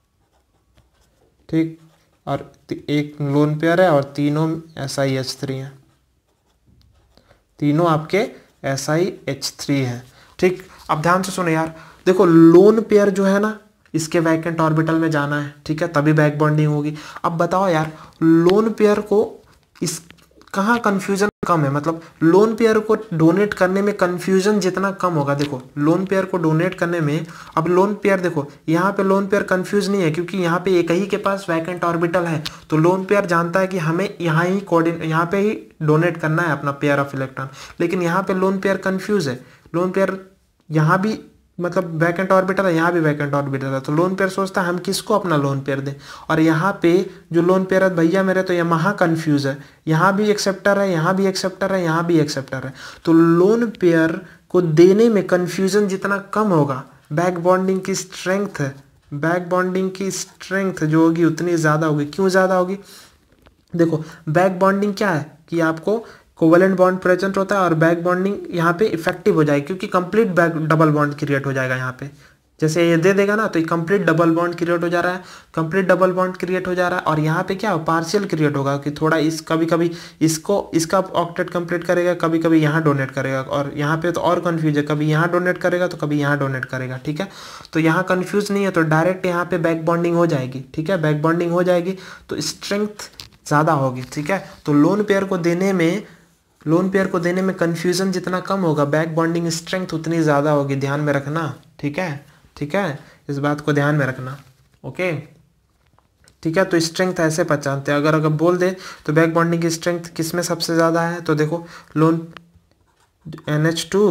ठीक, और एक लोन पेयर है और तीनों एस आई एच थ्री हैं, तीनों आपके एस आई एच थ्री हैं, ठीक। अब ध्यान से सुनो यार, देखो लोन पेयर जो है ना इसके वैकेंट ऑर्बिटल में जाना है, ठीक है, तभी बैक बॉन्डिंग होगी। अब बताओ यार लोन पेयर को इस कहाँ कन्फ्यूजन कम है, मतलब लोन पेयर को डोनेट करने में कन्फ्यूजन जितना कम होगा, देखो लोन पेयर को डोनेट करने में, अब लोन पेयर देखो यहाँ पे लोन पेयर कंफ्यूज नहीं है क्योंकि यहाँ पे एक ही के पास वैकेंट ऑर्बिटल है, तो लोन पेयर जानता है कि हमें यहाँ ही कोऑर्डिनेट यहाँ पे ही डोनेट करना है अपना पेयर ऑफ इलेक्ट्रॉन। लेकिन यहाँ पे लोन पेयर कंफ्यूज है, लोन पेयर यहाँ भी मतलब वैकेंट ऑर्बिटल है, यहाँ भी वैकेंट ऑर्बिटल है, तो लोन पेयर सोचता है हम किसको अपना लोन पेयर दें। और यहाँ पे जो लोन पेयर है भैया मेरे तो यहाँ कंफ्यूज है, यहाँ भी एक्सेप्टर है, यहाँ भी एक्सेप्टर है, यहाँ भी एक्सेप्टर है, तो लोन पेयर को देने में कंफ्यूजन जितना कम होगा, बैक बॉन्डिंग की स्ट्रेंथ बैक बॉन्डिंग की स्ट्रेंथ जो होगी उतनी ज़्यादा होगी। क्यों ज़्यादा होगी, देखो बैक बॉन्डिंग क्या है कि आपको कोवेलेंट बॉन्ड प्रेजेंट होता है और बैक बॉन्डिंग यहाँ पे इफेक्टिव हो जाएगी क्योंकि complete back double bond create हो जाएगा। यहाँ पे जैसे ये दे देगा ना तो ये कंप्लीट डबल बॉन्ड क्रिएट हो जा रहा है, कंप्लीट डबल बॉन्ड क्रिएट हो जा रहा है। और यहाँ पे क्या पार्शियल क्रिएट होगा कि थोड़ा इस कभी कभी इसको इसका ऑक्टेट कंप्लीट करेगा, कभी कभी यहाँ डोनेट करेगा। और यहाँ पे तो और कन्फ्यूज है, कभी यहाँ डोनेट करेगा तो कभी यहाँ डोनेट करेगा। ठीक है, तो यहाँ कन्फ्यूज नहीं है, तो डायरेक्ट यहाँ पे बैक बॉन्डिंग हो जाएगी। ठीक है, बैक बॉन्डिंग हो जाएगी तो स्ट्रेंथ ज़्यादा होगी। ठीक है, तो लोन पेयर को देने में लोन पेयर को देने में कन्फ्यूजन जितना कम होगा, बैक बॉन्डिंग स्ट्रेंथ उतनी ज़्यादा होगी। ध्यान में रखना। ठीक है, ठीक है, इस बात को ध्यान में रखना। ओके, ठीक है, तो स्ट्रेंथ ऐसे पहचानते हैं। अगर अगर बोल दे तो बैक बॉन्डिंग की स्ट्रेंथ किस में सबसे ज़्यादा है, तो देखो lone N H two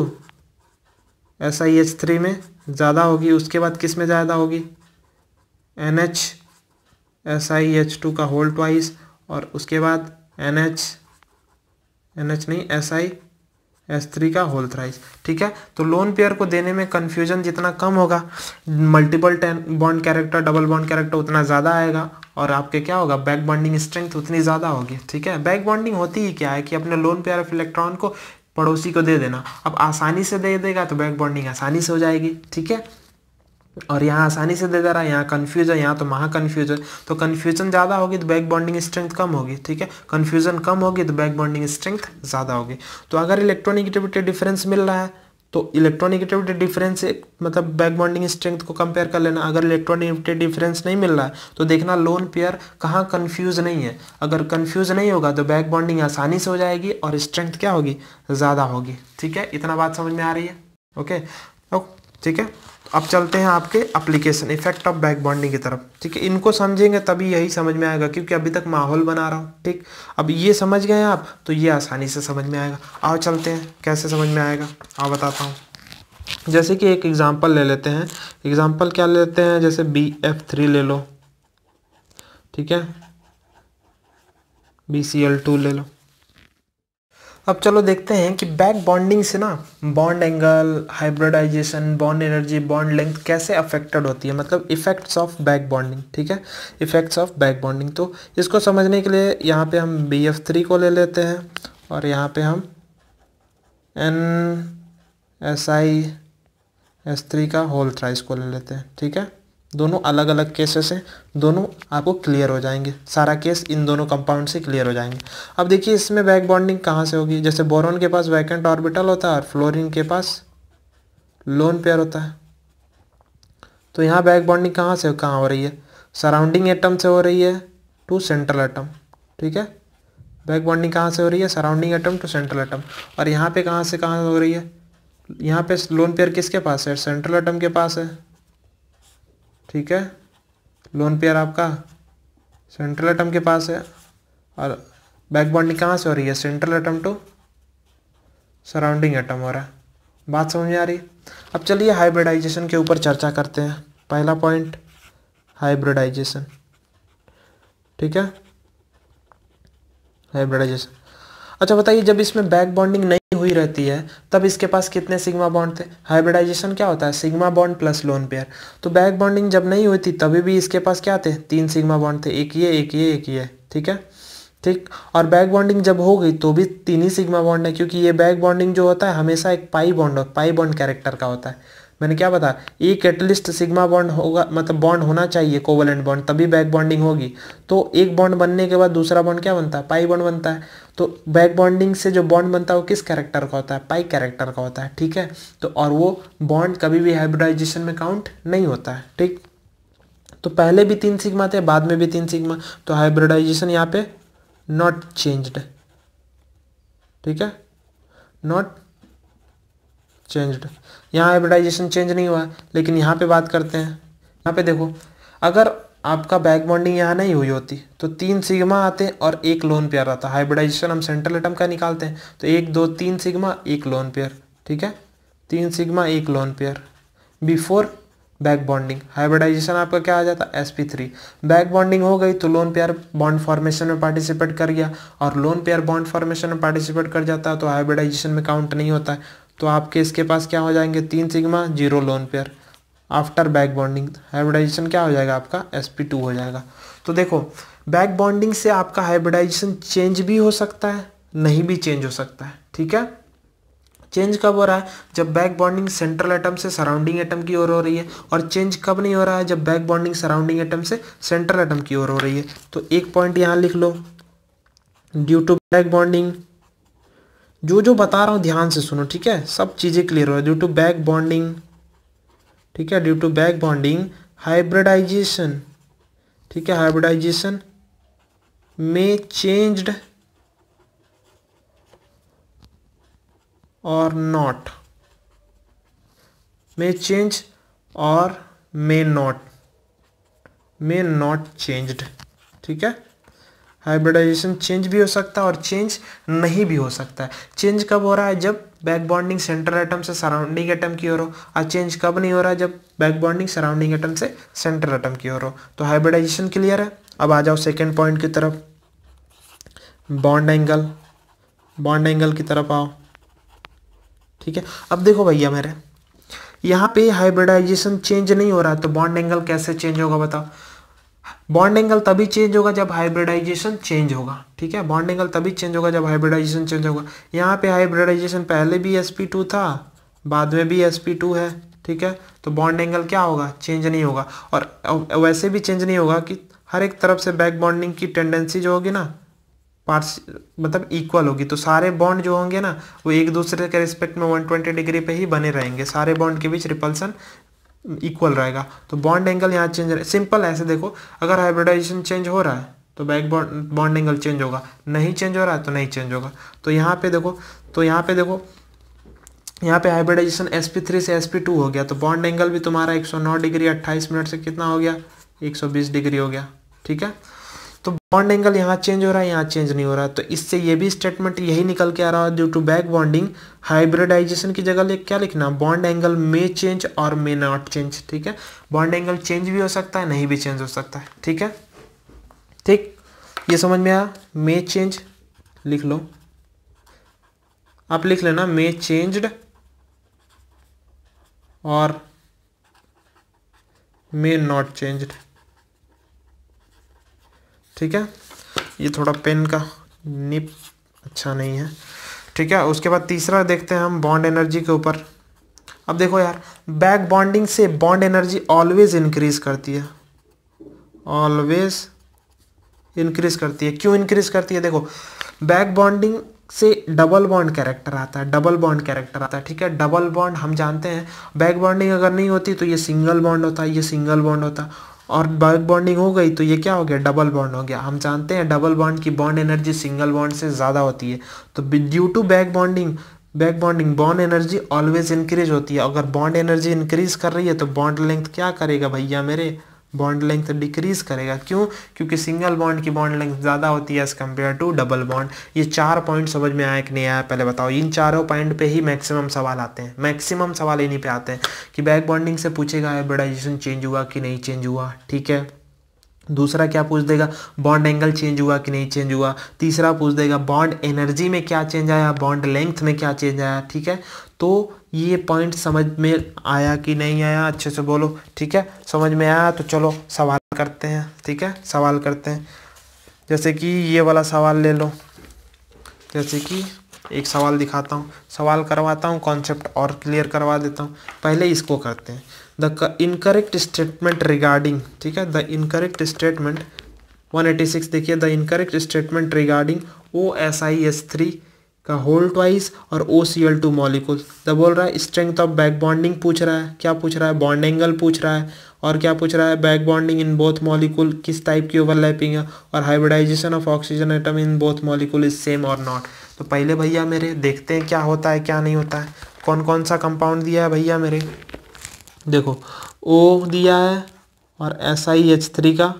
S I H three में ज़्यादा होगी। उसके बाद किस में ज़्यादा होगी, N H S I H two का होल ट्वाइस, और उसके बाद एन एच एन एच नहीं एस आई एस थ्री का होल थ्राइस। ठीक है, तो लोन पेयर को देने में कन्फ्यूजन जितना कम होगा, multiple ten bond character double bond character उतना ज़्यादा आएगा, और आपके क्या होगा बैक बॉन्डिंग स्ट्रेंथ उतनी ज़्यादा होगी। ठीक है, बैक बॉन्डिंग होती ही क्या है कि अपने लोन पेयर ऑफ इलेक्ट्रॉन को पड़ोसी को दे देना। अब आसानी से दे देगा तो बैक बॉन्डिंग आसानी से हो जाएगी। ठीक है, और यहाँ आसानी से दे दे रहा है, यहाँ कन्फ्यूज है, यहाँ तो महा कन्फ्यूज है। तो कन्फ्यूजन ज़्यादा होगी तो बैक बॉन्डिंग स्ट्रेंथ कम होगी। ठीक है, कन्फ्यूजन कम होगी तो बैक बॉन्डिंग स्ट्रेंथ ज़्यादा होगी। तो अगर इलेक्ट्रोनिगेटिविटी डिफरेंस मिल रहा है तो इलेक्ट्रोनिगेटिविटी डिफरेंस से मतलब बैक बॉन्डिंग स्ट्रेंथ को कंपेयर कर लेना। अगर इलेक्ट्रोनिगेटिविटी डिफरेंस नहीं मिल रहा है तो देखना लोन पेयर कहाँ कन्फ्यूज नहीं है। अगर कन्फ्यूज नहीं होगा तो बैक बॉन्डिंग आसानी से हो जाएगी और स्ट्रेंथ क्या होगी, ज़्यादा होगी। ठीक है, इतना बात समझ में आ रही है। ओके, ठीक है, अब चलते हैं आपके application effect of back bonding की तरफ। ठीक है, इनको समझेंगे तभी यही समझ में आएगा, क्योंकि अभी तक माहौल बना रहा हूँ। ठीक, अब ये समझ गए आप तो ये आसानी से समझ में आएगा। आओ चलते हैं कैसे समझ में आएगा, आओ बताता हूँ। जैसे कि एक एग्जांपल ले लेते हैं। एग्जांपल क्या लेते हैं, जैसे बी एफ थ्री ले लो। ठीक है, बी सी एल टू ले लो। अब चलो देखते हैं कि बैक बॉन्डिंग से ना bond angle, hybridization, bond energy, bond length कैसे अफेक्टेड होती है, मतलब इफेक्ट्स ऑफ बैक बॉन्डिंग। ठीक है, इफेक्ट्स ऑफ बैक बॉन्डिंग। तो इसको समझने के लिए यहाँ पे हम बी एफ थ्री को ले लेते हैं और यहाँ पे हम N S I S three का होल थ्राइस को ले लेते हैं। ठीक है, दोनों अलग अलग केसेस हैं, दोनों आपको क्लियर हो जाएंगे। सारा केस इन दोनों कंपाउंड से क्लियर हो जाएंगे। अब देखिए इसमें बैक बॉन्डिंग कहाँ से होगी, जैसे बोरॉन के पास वैकेंट ऑर्बिटल होता है और फ्लोरीन के पास लोन पेयर होता है। तो यहाँ बैक बॉन्डिंग कहाँ से कहाँ हो रही है, सराउंडिंग एटम से हो रही है टू सेंट्रल एटम। ठीक है, बैक बॉन्डिंग कहाँ से हो रही है, surrounding atom to central atom. और यहाँ पे कहाँ से कहाँ हो रही है, यहाँ पे लोन पेयर किसके पास है, सेंट्रल एटम के पास है। ठीक है, लोन पेयर आपका सेंट्रल एटम के पास है और बैक बॉन्डिंग कहाँ से हो रही है, central atom to surrounding atom हो रहा है। बात समझ में आ रही है। अब चलिए हाइब्रिडाइजेशन के ऊपर चर्चा करते हैं। पहला पॉइंट हाइब्रिडाइजेशन। ठीक है, हाइब्रिडाइजेशन। अच्छा बताइए, जब इसमें बैक बॉन्डिंग नहीं हुई रहती है तब इसके पास कितने सिग्मा बॉन्ड थे। हाइब्रिडाइजेशन क्या होता है, sigma bond plus lone pair. तो बैक बॉन्डिंग जब नहीं हुई थी तभी भी इसके पास क्या थे, तीन सिग्मा बॉन्ड थे, एक ये एक ये एक ये। ठीक है, ठीक। और बैक बॉन्डिंग जब हो गई तो भी तीन ही सिग्मा बॉन्ड है, क्योंकि ये बैक बॉन्डिंग जो होता है हमेशा एक pi bond pi bond character का होता है। मैंने क्या बताया, एक एटलीस्ट सिग्मा बॉन्ड होगा, मतलब बॉन्ड होना चाहिए कोवलेंट बॉन्ड, तभी बैक बॉन्डिंग होगी। तो एक बॉन्ड बनने के बाद दूसरा बॉन्ड क्या बनता है, पाई बॉन्ड बनता है। तो बैक बॉन्डिंग से जो बॉन्ड बनता है वो किस कैरेक्टर का होता है, पाई कैरेक्टर का होता है। ठीक है, तो और वो बॉन्ड कभी भी हाइब्रिडाइजेशन में काउंट नहीं होता है। ठीक, तो पहले भी तीन सिग्मा थे, बाद में भी तीन सिग्मा, तो हाइब्रिडाइजेशन यहाँ पे नॉट चेंज्ड। ठीक है, नॉट चेंज्ड, यहाँ हाइब्रिडाइजेशन चेंज नहीं हुआ। लेकिन यहाँ पे बात करते हैं, यहाँ पे देखो, अगर आपका बैक बॉन्डिंग यहाँ नहीं हुई होती तो तीन सिग्मा आते और एक लोन पेयर आता। हाइब्रिडाइजेशन हम सेंट्रल एटम का निकालते हैं तो एक दो तीन सिग्मा एक लोन पेयर। ठीक है, तीन सिग्मा एक lone pair before back bonding. Hybridization आपका क्या आ जाता, S P three. Back bonding हो गई तो लोन पेयर बॉन्ड फॉर्मेशन में पार्टिसिपेट कर गया, और लोन पेयर बॉन्ड फॉर्मेशन में पार्टिसिपेट कर जाता है तो हाइब्रिडाइजेशन में काउंट नहीं होता है। तो आपके इसके पास क्या हो जाएंगे, तीन sigma zero lone pair. After back bonding hybridization क्या हो जाएगा आपका, एस पी टू हो जाएगा। तो देखो बैक बॉन्डिंग से आपका हाइब्रिडाइजेशन चेंज भी हो सकता है नहीं भी चेंज हो सकता है, ठीक है। चेंज कब हो रहा है, जब बैक बॉन्डिंग सेंट्रल एटम से सराउंडिंग एटम की ओर हो रही है, और चेंज कब नहीं हो रहा है, जब बैक बॉन्डिंग सराउंडिंग एटम से सेंट्रल एटम की ओर हो रही है। तो एक पॉइंट यहाँ लिख लो, ड्यू टू बैक बॉन्डिंग, जो जो बता रहा हूँ ध्यान से सुनो, ठीक है, सब चीज़ें क्लियर हो। ड्यू टू बैक बॉन्डिंग, ठीक है, due to back bonding hybridization, ठीक है, हाइब्रिडाइजेशन में चेंज्ड और नॉट, may change और may not, may not changed, ठीक है। हाइब्रिडाइजेशन चेंज भी हो सकता है और चेंज नहीं भी हो सकता है। चेंज कब हो रहा है, जब बैक बॉन्डिंग सेंट्रल एटम से सराउंडिंग एटम की ओर हो, और चेंज कब नहीं हो रहा है, जब बैक बॉन्डिंग सराउंडिंग एटम से सेंट्रल एटम की ओर हो। तो हाइब्रिडाइजेशन क्लियर है। अब आ जाओ सेकेंड पॉइंट की तरफ, बॉन्ड एंगल, बॉन्ड एंगल की तरफ आओ, ठीक है। अब देखो भैया मेरे, यहाँ पे हाइब्रिडाइजेशन चेंज नहीं हो रहा है, तो बॉन्ड एंगल कैसे चेंज होगा बताओ। बॉन्ड एंगल तभी चेंज होगा जब हाइब्रिडाइजेशन चेंज होगा, ठीक है। बॉन्ड एंगल तभी चेंज होगा जब हाइब्रिडाइजेशन चेंज होगा। यहाँ पे हाइब्रिडाइजेशन पहले भी एस पी टू था, बाद में भी एस पी टू है, ठीक है। तो बॉन्ड एंगल क्या होगा, चेंज नहीं होगा। और वैसे भी चेंज नहीं होगा कि हर एक तरफ से बैक बॉन्डिंग की टेंडेंसी जो होगी ना, पार्ट्स मतलब इक्वल होगी। तो सारे बॉन्ड जो होंगे ना, वो एक दूसरे के रिस्पेक्ट में एक सौ बीस डिग्री पे ही बने रहेंगे। सारे बॉन्ड के बीच रिपल्सन इक्वल रहेगा। तो बॉन्ड एंगल यहाँ चेंज, सिंपल ऐसे देखो, अगर हाइब्रिडाइजेशन चेंज हो रहा है तो back bond bond angle change होगा, नहीं चेंज हो रहा है तो नहीं चेंज होगा। तो यहाँ पे देखो, तो यहाँ पे देखो, यहाँ पे हाइब्रिडाइजेशन एस पी थ्री से एस पी टू हो गया, तो बॉन्ड एंगल भी तुम्हारा एक सौ नौ डिग्री अट्ठाईस मिनट से कितना हो गया, एक सौ बीस डिग्री हो गया, ठीक है। तो बॉन्ड एंगल यहाँ चेंज हो रहा है, यहाँ चेंज नहीं हो रहा है। तो इससे ये भी स्टेटमेंट यही निकल के आ रहा है, due to back bonding hybridization की जगह क्या लिखना, बॉन्ड एंगल में चेंज और मे नॉट चेंज, ठीक है। बॉन्ड एंगल चेंज भी हो सकता है, नहीं भी चेंज हो सकता है, ठीक है। ठीक, ये समझ में आया। मे चेंज लिख लो, आप लिख लेना, मे चेंज्ड और मे नॉट चेंज्ड, ठीक है। ये थोड़ा पेन का निप अच्छा नहीं है, ठीक है। उसके बाद तीसरा देखते हैं हम बॉन्ड एनर्जी के ऊपर। अब देखो यार, बैक बॉन्डिंग से बॉन्ड एनर्जी ऑलवेज इंक्रीज करती है, ऑलवेज इंक्रीज करती है। क्यों इंक्रीज करती है, देखो बैक बॉन्डिंग से डबल बॉन्ड कैरेक्टर आता है, डबल बॉन्ड कैरेक्टर आता है, ठीक है। डबल बॉन्ड हम जानते हैं, बैक बॉन्डिंग अगर नहीं होती तो ये सिंगल बॉन्ड होता है, ये सिंगल बॉन्ड होता है, और बैक बॉन्डिंग हो गई तो ये क्या हो गया, डबल बॉन्ड हो गया। हम जानते हैं डबल बॉन्ड की बॉन्ड एनर्जी सिंगल बॉन्ड से ज़्यादा होती है। तो due to back bonding, back bonding bond energy always increase होती है। अगर बॉन्ड एनर्जी इंक्रीज कर रही है तो बॉन्ड लेंथ क्या करेगा भैया मेरे, बॉन्ड लेंथ डिक्रीज करेगा। क्यों, क्योंकि सिंगल बॉन्ड की बॉन्ड लेंथ ज़्यादा होती है as compare to double bond. ये चार पॉइंट समझ में आया कि नहीं आया, पहले बताओ। इन चारों पॉइंट पे ही मैक्सिमम सवाल आते हैं, मैक्सिमम सवाल इन्हीं पे आते हैं कि बैक बॉन्डिंग से पूछेगा हाइब्रिडाइजेशन चेंज हुआ कि नहीं चेंज हुआ, ठीक है। दूसरा क्या पूछ देगा, बॉन्ड एंगल चेंज हुआ कि नहीं चेंज हुआ। तीसरा पूछ देगा बॉन्ड एनर्जी में क्या चेंज आया, बॉन्ड लेंथ में क्या चेंज आया, ठीक है। तो ये पॉइंट समझ में आया कि नहीं आया, अच्छे से बोलो, ठीक है। समझ में आया तो चलो सवाल करते हैं, ठीक है, सवाल करते हैं। जैसे कि ये वाला सवाल ले लो, जैसे कि एक सवाल दिखाता हूँ, सवाल करवाता हूँ, कॉन्सेप्ट और क्लियर करवा देता हूँ। पहले इसको करते हैं, द इनकरेक्ट स्टेटमेंट रिगार्डिंग, ठीक है, द इनकरेक्ट स्टेटमेंट एक सौ छियासी देखिए, the incorrect statement regarding O S I S three का होल ट्वाइस और O C L two molecule. द बोल रहा है स्ट्रेंथ ऑफ बैक बॉन्डिंग पूछ रहा है, क्या पूछ रहा है, बॉन्ड एंगल पूछ रहा है, और क्या पूछ रहा है, back bonding in both molecule किस टाइप की ओवरलैपिंग है, और hybridization of oxygen atom in both molecule is same और नॉट। तो पहले भैया मेरे देखते हैं क्या होता है क्या नहीं होता है। कौन कौन सा कंपाउंड दिया है भैया मेरे, देखो O दिया है और एस आई एच थ्री का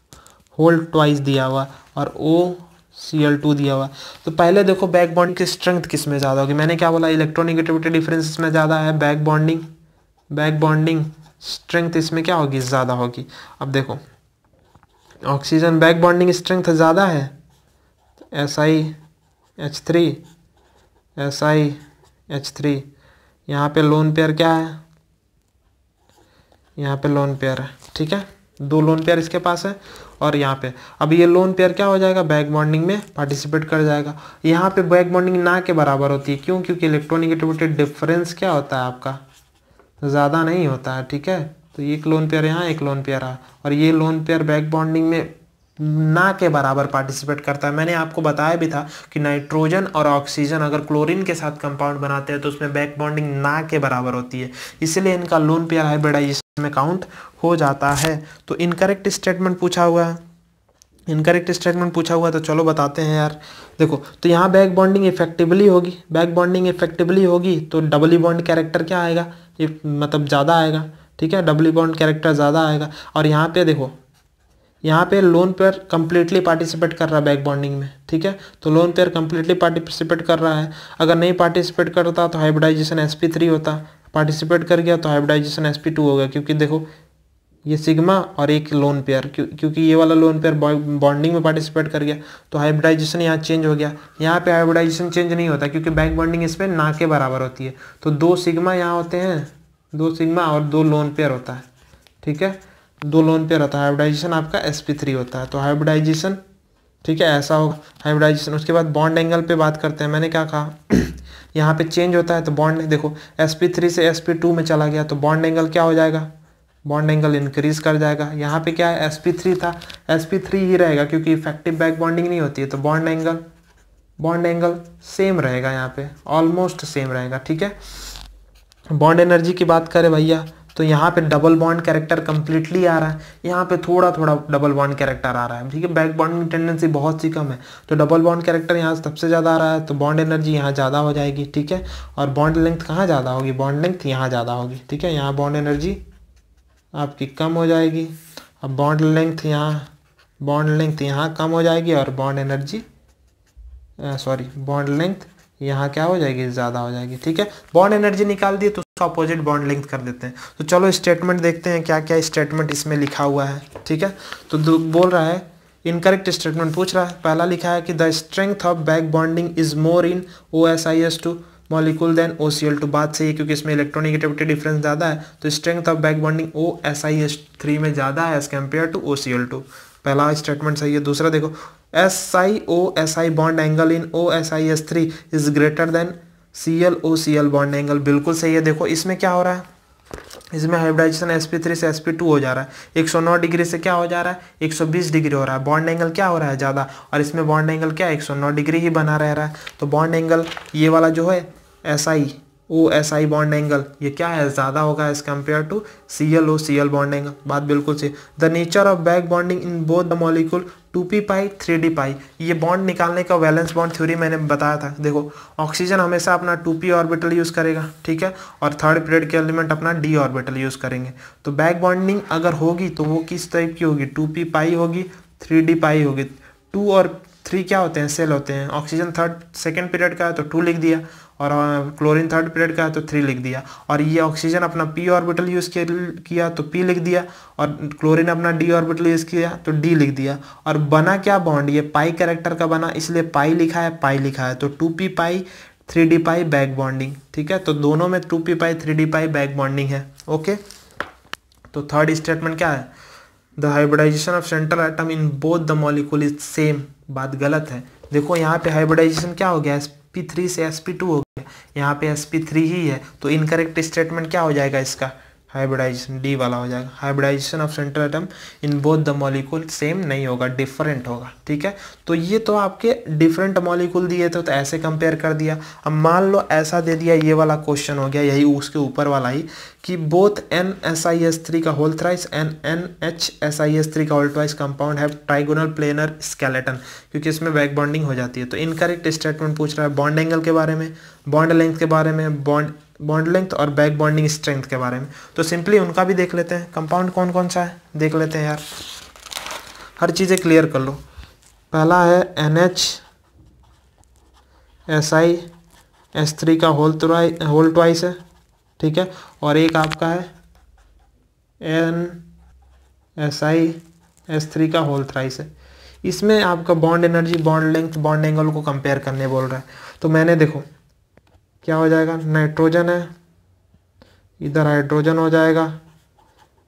होल ट्वाइस दिया हुआ और O सी एल टू दिया हुआ। तो पहले देखो बैक बॉन्डिंग की स्ट्रेंथ किस में ज़्यादा होगी, मैंने क्या बोला, इलेक्ट्रोनेगेटिविटी डिफरेंस इसमें ज़्यादा है, back bonding back bonding strength इसमें क्या होगी, ज़्यादा होगी। अब देखो ऑक्सीजन बैक बॉन्डिंग स्ट्रेंथ ज़्यादा है, S I H three S I H three, यहाँ पे लोन पेयर क्या है, यहाँ पे लोन पेयर है, ठीक है। दो लोन पेयर इसके पास है और यहाँ पे अब ये लोन पेयर क्या हो जाएगा, बैक बॉन्डिंग में पार्टिसिपेट कर जाएगा। यहाँ पे बैक बॉन्डिंग ना के बराबर होती है, क्यों? क्योंकि इलेक्ट्रोनेगेटिविटी डिफरेंस क्या होता है आपका, ज़्यादा नहीं होता है, ठीक है। तो एक लोन पेयर यहाँ, एक लोन पेयर यहाँ, और ये लोन पेयर बैक बॉन्डिंग में ना के बराबर पार्टिसिपेट करता है। मैंने आपको बताया भी था कि नाइट्रोजन और ऑक्सीजन अगर क्लोरीन के साथ कंपाउंड बनाते हैं तो उसमें बैक बॉन्डिंग ना के बराबर होती है, इसलिए इनका लोन पेयर हाइब्रिडाइजेशन में काउंट हो जाता है। तो इनकरेक्ट स्टेटमेंट पूछा हुआ है, इनकरेक्ट स्टेटमेंट पूछा हुआ है तो चलो बताते हैं यार। देखो तो यहाँ बैक बॉन्डिंग इफेक्टिवली होगी, बैक बॉन्डिंग इफेक्टिवली होगी तो डबली बॉन्ड कैरेक्टर क्या आएगा, ये मतलब ज़्यादा आएगा, ठीक है, डबली बॉन्ड कैरेक्टर ज़्यादा आएगा। और यहाँ पे देखो, यहाँ पे लोन पेयर कंप्लीटली पार्टिसिपेट कर रहा है बैक बॉन्डिंग में, ठीक है। तो लोन पेयर कंप्लीटली पार्टिसिपेट कर रहा है, अगर नहीं पार्टिसिपेट करता तो हाइब्रिडाइजेशन एस पी थ्री होता, पार्टिसिपेट कर गया तो हाइब्रिडाइजेशन एस पी टू हो गया, क्योंकि देखो ये सिग्मा और एक लोन पेयर, क्यों क्योंकि ये वाला लोन पेयर बॉन्डिंग में पार्टिसिपेट कर गया तो हाइब्रिडाइजेशन यहाँ चेंज हो गया। यहाँ पे हाइब्रिडाइजेशन चेंज नहीं होता क्योंकि बैक बॉन्डिंग इसमें ना के बराबर होती है। तो दो सिग्मा यहाँ होते हैं, दो सिग्मा और दो लोन पेयर होता है, ठीक है, दो लोन पेयर होता है, हाइब्रिडाइजेशन आपका एस पी थ्री होता है। तो हाइब्रिडाइजेशन, ठीक है, ऐसा होगा हाइब्रिडाइजेशन। उसके बाद बॉन्ड एंगल पे बात करते हैं। मैंने क्या कहा यहाँ पे चेंज होता है तो बॉन्ड, देखो एस पी थ्री से एस पी टू में चला गया तो बॉन्ड एंगल क्या हो जाएगा, बॉन्ड एंगल इंक्रीज कर जाएगा। यहाँ पे क्या है, एस पी थ्री था, एस पी थ्री ही रहेगा क्योंकि इफेक्टिव बैक बॉन्डिंग नहीं होती है, तो bond angle bond angle same रहेगा, यहाँ पे ऑलमोस्ट सेम रहेगा, ठीक है। बॉन्ड एनर्जी की बात करें भैया तो यहाँ पे डबल बॉन्ड कैरेक्टर कंप्लीटली आ रहा है, यहाँ पे थोड़ा थोड़ा डबल बॉन्ड कैरेक्टर आ रहा है, ठीक है। बैक बॉन्डिंग टेंडेंसी बहुत सी कम है तो डबल बॉन्ड कैरेक्टर यहाँ सबसे ज़्यादा आ रहा है, तो बॉन्ड एनर्जी यहाँ ज़्यादा हो जाएगी, ठीक है। और बॉन्ड लेंथ कहाँ ज़्यादा होगी, बॉन्ड लेंथ यहाँ ज़्यादा होगी, ठीक है। यहाँ बॉन्ड एनर्जी आपकी कम हो जाएगी, अब बॉन्ड लेंथ यहाँ बॉन्ड लेंथ यहाँ कम हो जाएगी और bond energy sorry bond length यहाँ क्या हो जाएगी, ज़्यादा हो जाएगी, ठीक है। बॉन्ड एनर्जी निकाल दिए तो उसका अपोजिट बॉन्ड लेंथ कर देते हैं। तो चलो स्टेटमेंट देखते हैं क्या क्या स्टेटमेंट इसमें लिखा हुआ है, ठीक है। तो बोल रहा है, इनकरेक्ट स्टेटमेंट पूछ रहा है। पहला लिखा है कि the strength of back bonding is more in O S I S two molecule than O C L two. बात सही है क्योंकि इसमें इलेक्ट्रोनेगेटिविटी डिफरेंस ज़्यादा है, तो strength of back bonding O S I S three में ज़्यादा है as compare to O C L two. पहला स्टेटमेंट सही है। दूसरा देखो, S I O S I bond angle in O S I S three is greater than C L O C L bond angle, बिल्कुल सही है। देखो इसमें क्या हो रहा है, इसमें हाइब्रिडाइजेशन एस पी थ्री से एस पी टू हो जा रहा है, एक सौ नौ डिग्री से क्या हो जा रहा है, एक सौ बीस डिग्री हो रहा है, बॉन्ड एंगल क्या हो रहा है ज़्यादा, और इसमें बॉन्ड एंगल क्या है, एक सौ नौ डिग्री ही बना रह रहा है। तो बॉन्ड एंगल ये वाला जो है S I O S I bond angle ये क्या है, ज़्यादा होगा as compare to C L O C L bond angle, बात बिल्कुल सही। The nature of back bonding in both the molecule two P pi three D pi, ये bond निकालने का वैलेंस बॉन्ड थ्योरी मैंने बताया था। देखो ऑक्सीजन हमेशा अपना टू पी ऑर्बिटल यूज़ करेगा, ठीक है, और थर्ड पीरियड के एलिमेंट अपना डी ऑर्बिटल यूज़ करेंगे। तो बैक बॉन्डिंग अगर होगी तो वो किस टाइप की होगी, टू पी पाई होगी, थ्री डी पाई होगी। टू और थ्री क्या होते हैं, सेल होते हैं। ऑक्सीजन थर्ड सेकेंड पीरियड का है तो टू लिख दिया, और क्लोरीन थर्ड पीरियड का है तो थ्री लिख दिया। और ये ऑक्सीजन अपना पी ऑर्बिटल यूज़ किया तो पी लिख दिया, और क्लोरीन अपना डी ऑर्बिटल यूज़ किया तो डी लिख दिया। और बना क्या बॉन्ड, ये पाई कैरेक्टर का बना, इसलिए पाई लिखा है, पाई लिखा है। तो two P pi three D pi back bonding, ठीक है। तो दोनों में two P pi three D pi back bonding है, ओके। तो थर्ड स्टेटमेंट क्या है, the hybridization of central atom in both the molecule is same, बात गलत है। देखो यहाँ पे हाइब्रिडाइजेशन क्या हो गया, एस पी थ्री से एस पी टू हो गया, यहाँ पे एस पी थ्री ही है, तो इनकरेक्ट स्टेटमेंट क्या हो जाएगा इसका, हाइब्रिडाइजेशन डी वाला हो जाएगा। Hybridization of central atom in both the molecule same नहीं होगा, डिफरेंट होगा, ठीक है। तो ये तो आपके डिफरेंट मॉलिक्यूल दिए थे तो ऐसे कंपेयर कर दिया। अब मान लो ऐसा दे दिया, ये वाला क्वेश्चन हो गया यही उसके ऊपर वाला ही, कि both N S I S three का whole thrice and N H S I S three का होल ट्वाइस कंपाउंड है ट्राइगोनल प्लेनर स्केलेटन, क्योंकि इसमें बैक बॉन्डिंग हो जाती है। तो इनकरेक्ट स्टेटमेंट पूछ रहा है बॉन्ड एंगल के बारे में, बॉन्ड लेंथ के बारे में, बॉन्ड बॉन्ड लेंथ और बैक बॉन्डिंग स्ट्रेंथ के बारे में। तो सिंपली उनका भी देख लेते हैं, कंपाउंड कौन कौन सा है देख लेते हैं यार, हर चीज़ें क्लियर कर लो। पहला है N H S I S three का होल ट्वाइस होल ट्वाइस है, ठीक है, और एक आपका है N S I S three का होल थ्राइस है। इसमें आपका bond energy, bond length, bond angle को कंपेयर करने बोल रहा है। तो मैंने देखो क्या हो जाएगा, नाइट्रोजन है, इधर हाइड्रोजन हो जाएगा,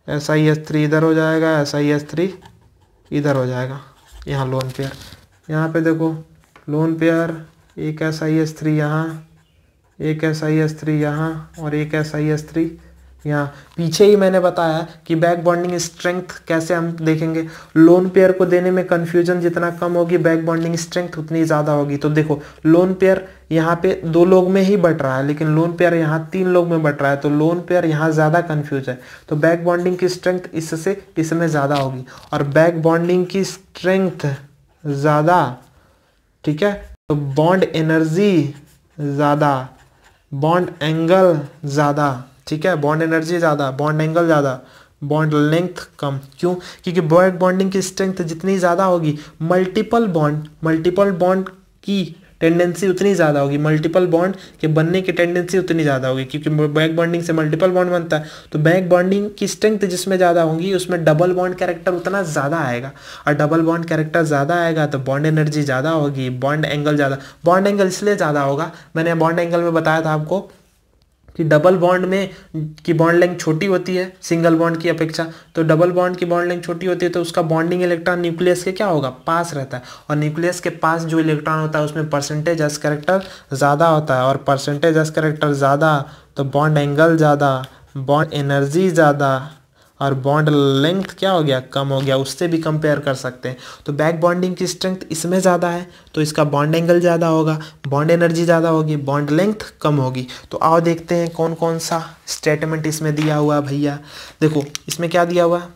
एस आई एस थ्री इधर हो जाएगा, एस आई एस थ्री इधर हो जाएगा, यहाँ लोन पेयर। यहाँ पे देखो लोन पेयर, एक एस आई एस थ्री यहाँ, एक एस आई एस थ्री यहाँ और एक एस आई एस थ्री यहाँ। पीछे ही मैंने बताया कि बैक बॉन्डिंग स्ट्रेंथ कैसे हम देखेंगे, लोन पेयर को देने में कन्फ्यूजन जितना कम होगी बैक बॉन्डिंग स्ट्रेंथ उतनी ज़्यादा होगी। तो देखो लोन पेयर यहाँ पे दो लोग में ही बट रहा है, लेकिन लोन पेयर यहाँ तीन लोग में बट रहा है, तो लोन पेयर यहाँ ज़्यादा कन्फ्यूज है, तो बैक बॉन्डिंग की स्ट्रेंथ इससे इसमें ज़्यादा होगी। और बैक बॉन्डिंग की स्ट्रेंथ ज़्यादा, ठीक है, तो बॉन्ड एनर्जी ज़्यादा, बॉन्ड एंगल ज़्यादा, ठीक है, बॉन्ड एनर्जी ज़्यादा, बॉन्ड एंगल ज़्यादा, बॉन्ड लेंथ कम। क्यों? क्योंकि बैक बॉन्डिंग की स्ट्रेंथ जितनी ज़्यादा होगी, मल्टीपल बॉन्ड मल्टीपल बॉन्ड की टेंडेंसी उतनी ज़्यादा होगी, मल्टीपल बॉन्ड के बनने की टेंडेंसी उतनी ज़्यादा होगी, क्योंकि बैक बॉन्डिंग से मल्टीपल बॉन्ड बनता है। तो बैक बॉन्डिंग की स्ट्रेंथ जिसमें ज़्यादा होगी उसमें डबल बॉन्ड कैरेक्टर उतना ज़्यादा आएगा, और डबल बॉन्ड कैरेक्टर ज़्यादा आएगा तो बॉन्ड एनर्जी ज़्यादा होगी, बॉन्ड एंगल ज़्यादा। बॉन्ड एंगल इसलिए ज़्यादा होगा, मैंने बॉन्ड एंगल में बताया था आपको कि डबल बॉन्ड में की बॉन्ड लेंथ छोटी होती है सिंगल बॉन्ड की अपेक्षा, तो डबल बॉन्ड की बॉन्ड लेंथ छोटी होती है तो उसका बॉन्डिंग इलेक्ट्रॉन न्यूक्लियस के क्या होगा, पास रहता है, और न्यूक्लियस के पास जो इलेक्ट्रॉन होता है उसमें परसेंटेज एस कैरेक्टर ज़्यादा होता है, और परसेंटेज एस कैरेक्टर ज़्यादा तो बॉन्ड एंगल ज़्यादा, बॉन्ड एनर्जी ज़्यादा, और बॉन्ड लेंथ क्या हो गया, कम हो गया, उससे भी कंपेयर कर सकते हैं। तो बैक बॉन्डिंग की स्ट्रेंथ इसमें ज़्यादा है तो इसका बॉन्ड एंगल ज़्यादा होगा, बॉन्ड एनर्जी ज़्यादा होगी, बॉन्ड लेंथ कम होगी। तो आओ देखते हैं कौन कौन सा स्टेटमेंट इसमें दिया हुआ भैया। देखो इसमें क्या दिया हुआ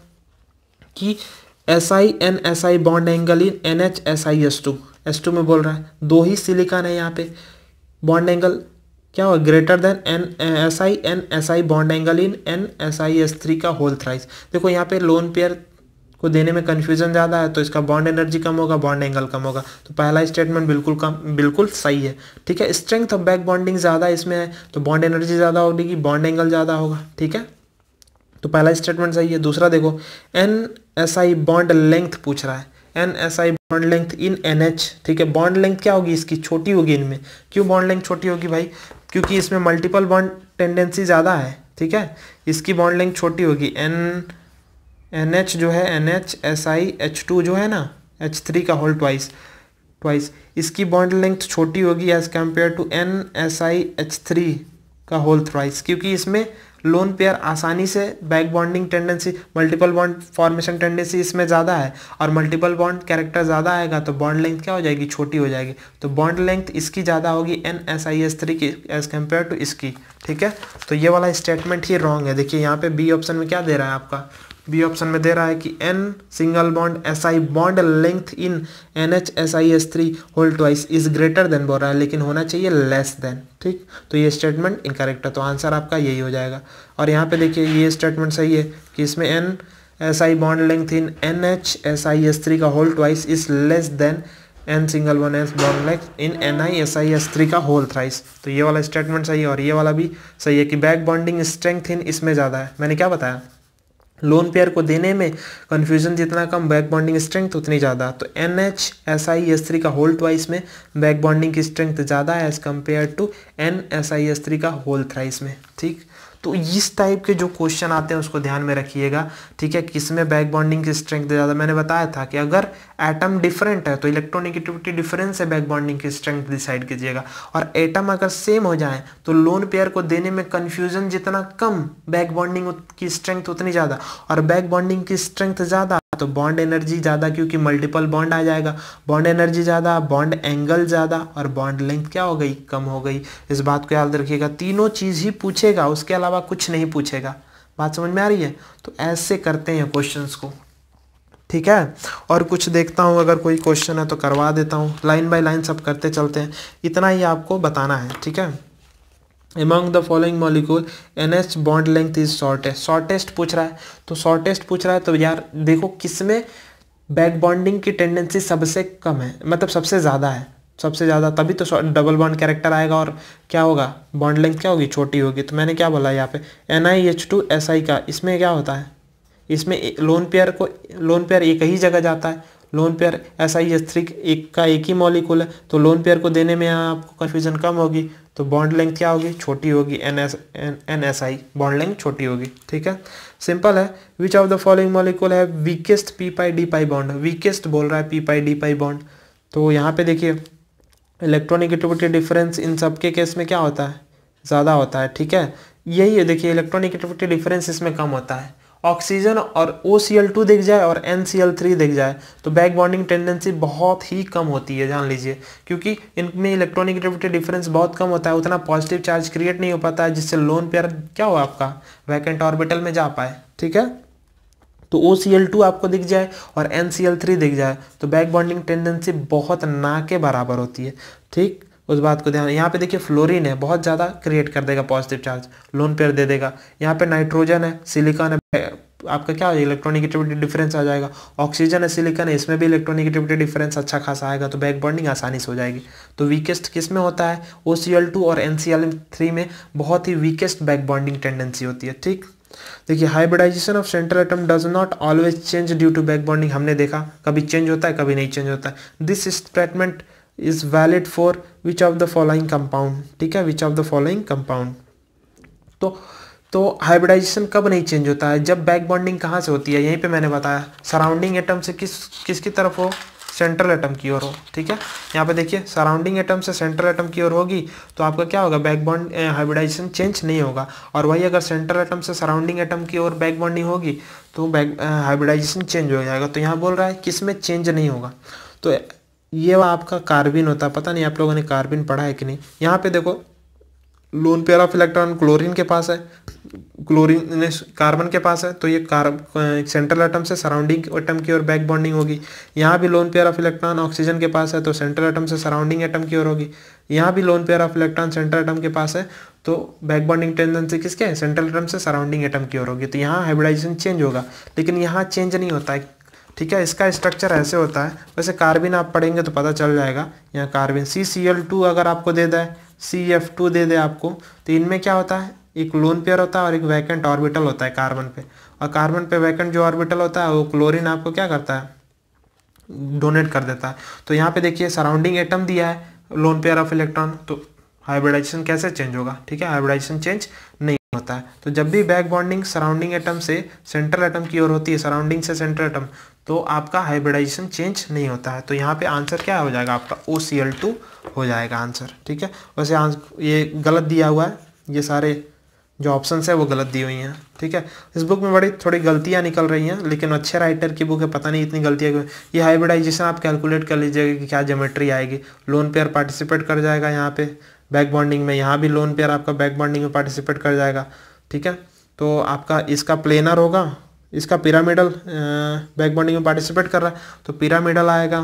कि S I N S I bond angle in N H S I S two, S two में बोल रहा है दो ही सिलिकॉन है, यहाँ पे बॉन्ड एंगल क्या होगा, greater than N S I N S I bond angle in N S I S three का होल थ्राइस। देखो यहाँ पे लोन पेयर को देने में कन्फ्यूजन ज़्यादा है तो इसका बॉन्ड एनर्जी कम होगा, बॉन्ड एंगल कम होगा, तो पहला स्टेटमेंट बिल्कुल कम बिल्कुल सही है, ठीक है। स्ट्रेंथ ऑफ बैक बॉन्डिंग ज़्यादा इसमें है तो बॉन्ड एनर्जी ज़्यादा होगी, बॉन्ड एंगल ज़्यादा होगा, ठीक है, तो पहला स्टेटमेंट सही है। दूसरा देखो N S I bond length पूछ रहा है, N S I bond length in N H, ठीक है, बॉन्ड लेंथ क्या होगी इसकी, छोटी होगी इनमें। क्यों बॉन्ड लेंथ छोटी होगी भाई, क्योंकि इसमें मल्टीपल बॉन्ड टेंडेंसी ज़्यादा है, ठीक है, इसकी बॉन्ड लेंथ छोटी होगी। एन एन एच जो है N H S I H two जो है ना एच थ्री का होल ट्वाइस ट्वाइस इसकी बॉन्ड लेंथ छोटी होगी as compare to N S I H three का होल थ्राइस, क्योंकि इसमें लोन पेयर आसानी से back bonding tendency, multiple bond formation tendency इसमें ज़्यादा है, और मल्टीपल बॉन्ड कैरेक्टर ज़्यादा आएगा तो बॉन्ड लेंथ क्या हो जाएगी, छोटी हो जाएगी। तो बॉन्ड लेंथ इसकी ज़्यादा होगी N S I S three की एज कम्पेयर टू इसकी, ठीक है। तो ये वाला स्टेटमेंट ही रॉन्ग है। देखिए यहाँ पे बी ऑप्शन में क्या दे रहा है आपका, बी ऑप्शन में दे रहा है कि N single bond S I bond length in N H S I S three whole twice is greater than बोल रहा है, लेकिन होना चाहिए लेस देन, ठीक। तो ये स्टेटमेंट इनकरेक्ट है, तो आंसर आपका यही हो जाएगा। और यहाँ पे देखिए ये स्टेटमेंट सही है कि इसमें N S I bond length in N H S I S three का whole twice is less than N single one S bond length in N I S I S three का whole thrice. तो ये वाला statement सही है, और ये वाला भी सही है कि बैक बॉन्डिंग स्ट्रेंथ इन इसमें ज़्यादा है। मैंने क्या बताया, लोन पेयर को देने में कन्फ्यूजन जितना कम बैक बॉन्डिंग स्ट्रेंथ उतनी ज़्यादा। तो N H S I S three का होल ट्वाइस में बैक बॉन्डिंग की स्ट्रेंथ ज़्यादा है as compare to N S I S three का होल थ्राइस में, ठीक। तो इस टाइप के जो क्वेश्चन आते हैं उसको ध्यान में रखिएगा, ठीक है, किसमें बैक बॉन्डिंग की स्ट्रेंथ ज़्यादा। मैंने बताया था कि अगर एटम डिफरेंट है तो इलेक्ट्रोनेगेटिविटी डिफरेंस है बैक बॉन्डिंग की स्ट्रेंथ डिसाइड कीजिएगा, और एटम अगर सेम हो जाए तो लोन पेयर को देने में कन्फ्यूजन जितना कम बैक बॉन्डिंग की स्ट्रेंथ उतनी ज़्यादा, और बैक बॉन्डिंग की स्ट्रेंथ ज़्यादा तो बॉन्ड एनर्जी ज़्यादा, क्योंकि मल्टीपल बॉन्ड आ जाएगा, बॉन्ड एनर्जी ज़्यादा, बॉन्ड एंगल ज़्यादा, और बॉन्ड लेंथ क्या हो गई, कम हो गई। इस बात को याद रखिएगा, तीनों चीज़ ही पूछेगा, उसके अलावा कुछ नहीं पूछेगा। बात समझ में आ रही है? तो ऐसे करते हैं क्वेश्चंस को, ठीक है। और कुछ देखता हूँ अगर कोई क्वेश्चन है तो करवा देता हूँ, लाइन बाय लाइन सब करते चलते हैं, इतना ही आपको बताना है, ठीक है। Among the following molecule N H bond length is shortest, shortest पूछ रहा है, तो शॉर्टेस्ट पूछ रहा है तो यार देखो किसमें बैक बॉन्डिंग की टेंडेंसी सबसे कम है, मतलब सबसे ज़्यादा है, सबसे ज़्यादा, तभी तो डबल बॉन्ड कैरेक्टर आएगा, और क्या होगा, बॉन्ड लेंथ क्या होगी, छोटी होगी। तो मैंने क्या बोला यहाँ पे N I H two S I का, इसमें क्या होता है, इसमें लोन पेयर को लोन पेयर एक ही जगह जाता है, lone pair S I S three एक का एक ही मॉलिक्यूल है, तो लोन पेयर को देने में यहाँ आपको कन्फ्यूजन कम होगी, तो बॉन्ड लेंथ क्या होगी, छोटी होगी, N S N S I bond length छोटी होगी, ठीक है, सिंपल है। Which of the following molecule है weakest P pi D pi bond, weakest बोल रहा है P pi D pi bond. तो यहाँ पे देखिए इलेक्ट्रॉनिगेटिविटी डिफरेंस इन सब के केस में क्या होता है, ज़्यादा होता है, ठीक है, यही है, देखिए इलेक्ट्रॉनिगेटिविटी डिफरेंस इसमें कम होता है। ऑक्सीजन और ओ सी एल टू दिख जाए और एन सी एल थ्री दिख जाए तो बैक बॉन्डिंग टेंडेंसी बहुत ही कम होती है, जान लीजिए, क्योंकि इनमें इलेक्ट्रॉनिगेटिविटी डिफरेंस बहुत कम होता है, उतना पॉजिटिव चार्ज क्रिएट नहीं हो पाता है जिससे लोन पेयर क्या हो आपका वैकेंट ऑर्बिटल में जा पाए, ठीक है। तो ओ सी एल टू आपको दिख जाए और एन सी एल थ्री दिख जाए तो बैक बॉन्डिंग टेंडेंसी बहुत ना के बराबर होती है, ठीक, उस बात को ध्यान। यहाँ पे देखिए फ्लोरीन है, बहुत ज़्यादा क्रिएट कर देगा पॉजिटिव चार्ज, लोन पेयर दे देगा। यहाँ पे नाइट्रोजन है, सिलिकॉन है, आपका क्या इलेक्ट्रॉनिगेटिविटी डिफरेंस आ जाएगा। ऑक्सीजन है, सिलिकॉन है, इसमें भी इलेक्ट्रॉनिगेटिविटी डिफरेंस अच्छा खासा आएगा, तो बैक बॉन्डिंग आसानी से हो जाएगी। तो वीकेस्ट किस में होता है, ओ सी एल टू और एन सी एल थ्री में बहुत ही वीकेस्ट बैक बॉन्डिंग टेंडेंसी होती है, ठीक। देखिए hybridisation of central atom does not always change due to back bonding, हमने देखा कभी चेंज होता है कभी नहीं चेंज होता है। This statement is valid for which of the following compound, ठीक है, which of the following compound. तो तो हाइब्रिडाइजेशन कब नहीं चेंज होता है, जब बैक बॉन्डिंग कहाँ से होती है, यहीं पे मैंने बताया सराउंडिंग एटम से किस किसकी तरफ हो, सेंट्रल एटम की ओर हो, ठीक है। यहाँ पे देखिए सराउंडिंग एटम से सेंट्रल एटम की ओर होगी तो आपका क्या होगा, बैक बॉन्ड हाइब्रिडाइजेशन चेंज नहीं होगा। और वही अगर सेंट्रल एटम से सराउंडिंग एटम की ओर बैक बॉन्डिंग होगी तो बैक हाइब्रिडाइजेशन चेंज हो जाएगा। तो यहाँ बोल रहा है किस में चेंज नहीं होगा, तो ये आपका कार्बिन होता है, पता नहीं आप लोगों ने कार्बिन पढ़ा है कि नहीं। यहाँ पे देखो lone pair of electron chlorine के पास है, क्लोरीन कार्बन के पास है, तो ये कार्ब सेंट्रल एटम से सराउंडिंग एटम की ओर बैक बॉन्डिंग होगी। यहाँ भी lone pair of electron oxygen के पास है तो सेंट्रल एटम से सराउंडिंग एटम की ओर होगी। यहाँ भी lone pair of electron central atom के पास है तो बैक बॉन्डिंग टेंडेंसी किसके है, सेंट्रल एटम से सराउंडिंग एटम की ओर होगी। तो यहाँ हाइब्रिडाइजेशन चेंज होगा, लेकिन यहाँ चेंज नहीं होता है, ठीक है। इसका स्ट्रक्चर ऐसे होता है, वैसे कार्बिन आप पढ़ेंगे तो पता चल जाएगा। यहाँ कार्बिन सी सी एल टू अगर आपको दे दे, सी एफ टू दे दे आपको, तो इनमें क्या होता है, एक लोन पेयर होता है और एक वैकेंट ऑर्बिटल होता है कार्बन पे। और कार्बन पे वैकेंट जो ऑर्बिटल होता है वो क्लोरीन आपको क्या करता है, डोनेट कर देता है। तो यहाँ पे देखिए सराउंडिंग एटम दिया है लोन पेयर ऑफ इलेक्ट्रॉन, तो हाइब्रिडाइजेशन कैसे चेंज होगा, ठीक है, हाइब्रिडाइजेशन चेंज नहीं होता है। तो जब भी बैक बॉन्डिंग सराउंडिंग एटम से सेंट्रल एटम की ओर होती है, सराउंडिंग से सेंट्रल एटम, तो आपका हाइब्रिडाइजेशन चेंज नहीं होता है। तो यहाँ पे आंसर क्या हो जाएगा आपका, ओ सी एल टू हो जाएगा आंसर, ठीक है। वैसे आंसर ये गलत दिया हुआ है, ये सारे जो ऑप्शन है वो गलत दी हुई हैं, ठीक है। इस बुक में बड़ी थोड़ी गलतियाँ निकल रही हैं, लेकिन अच्छे राइटर की बुक है, पता नहीं इतनी गलतियाँ क्यों। ये हाइब्रिडाइजेशन आप कैलकुलेट कर लीजिएगा कि क्या ज्योमेट्री आएगी। लोन पेयर पार्टिसिपेट कर जाएगा यहाँ पे बैक बॉन्डिंग में, यहाँ भी लोन पेयर आपका बैक बॉन्डिंग में पार्टिसिपेट कर जाएगा, ठीक है। तो आपका इसका प्लेनर होगा, इसका पिरामिडल बैक बॉन्डिंग में पार्टिसिपेट कर रहा है तो पिरामिडल आएगा,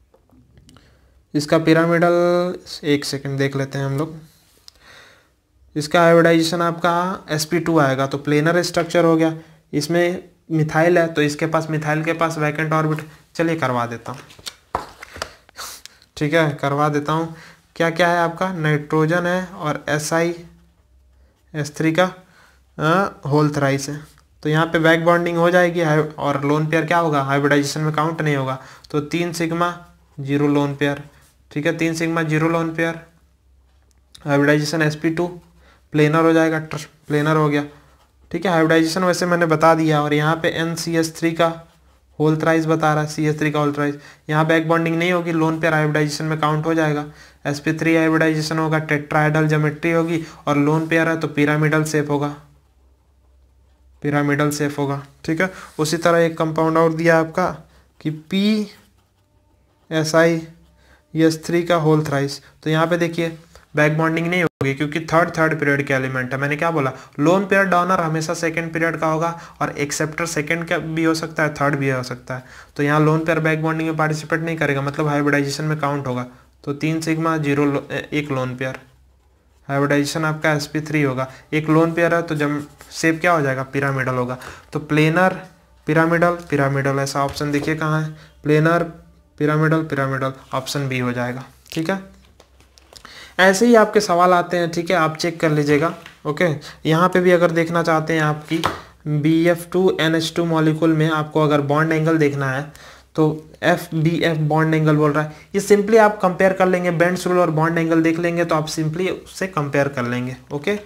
इसका पिरामिडल एक सेकंड देख लेते हैं हम लोग। इसका हाइब्रिडाइजेशन आपका एस पी टू आएगा तो प्लेनर स्ट्रक्चर हो गया। इसमें मिथाइल है तो इसके पास मिथाइल के पास वैकेंट ऑर्बिट, चलिए करवा देता हूँ, ठीक है, करवा देता हूँ। क्या क्या है आपका, नाइट्रोजन है और एस आई एस थ्री का होल थ्राइस है, तो यहाँ पे बैक बॉन्डिंग हो जाएगी और लोन पेयर क्या होगा, हाइब्रिडाइजेशन में काउंट नहीं होगा। तो तीन सिग्मा जीरो लोन पेयर, ठीक है, तीन sigma zero lone pair, hybridisation S P two planar हो जाएगा, प्लेनर हो गया, ठीक है। हाइब्रिडाइजेशन वैसे मैंने बता दिया। और यहाँ पे एन सी एस थ्री का होल थ्राइस बता रहा है, सी एस थ्री का होल थ्राइस, यहाँ बैक बॉन्डिंग नहीं होगी, लोन पेयर हाइब्रिडाइजेशन में काउंट हो जाएगा। एस पी थ्री हाइब्रिडाइजेशन होगा, टेट्राहेड्रल ज्योमेट्री होगी और लोन पेयर है तो पिरामिडल शेप होगा, पिरामिडल शेप होगा, ठीक है। उसी तरह एक कंपाउंड और दिया आपका कि P S I S three का होल थ्राइस, तो यहाँ पे देखिए बैक बॉन्डिंग नहीं होगी क्योंकि थर्ड थर्ड पीरियड के एलिमेंट है। मैंने क्या बोला, लोन पेयर डोनर हमेशा सेकंड पीरियड का होगा और एक्सेप्टर सेकंड का भी हो सकता है, थर्ड भी हो सकता है। तो यहाँ लोन पेयर बैक बॉन्डिंग में पार्टिसिपेट नहीं करेगा, मतलब हाइब्रिडाइजेशन में काउंट होगा। तो तीन सिग्मा जीरो एक लोन पेयर, हाइब्रिडाइजेशन आपका एस पी थ्री होगा। एक लोन पेयर है तो जब शेप क्या हो जाएगा, पिरामिडल होगा। तो प्लेनर पिरामिडल पिरामिडल ऐसा ऑप्शन देखिए कहाँ है, planar pyramidal pyramidal, option B हो जाएगा, ठीक है। ऐसे ही आपके सवाल आते हैं, ठीक है, आप चेक कर लीजिएगा, ओके। यहाँ पे भी अगर देखना चाहते हैं आपकी B F two N H two molecule में आपको अगर बॉन्ड एंगल देखना है तो F B F bond angle बोल रहा है, ये सिंपली आप कंपेयर कर लेंगे, बेंड्स रूल और बॉन्ड एंगल देख लेंगे तो आप सिंपली उससे कंपेयर कर लेंगे। ओके,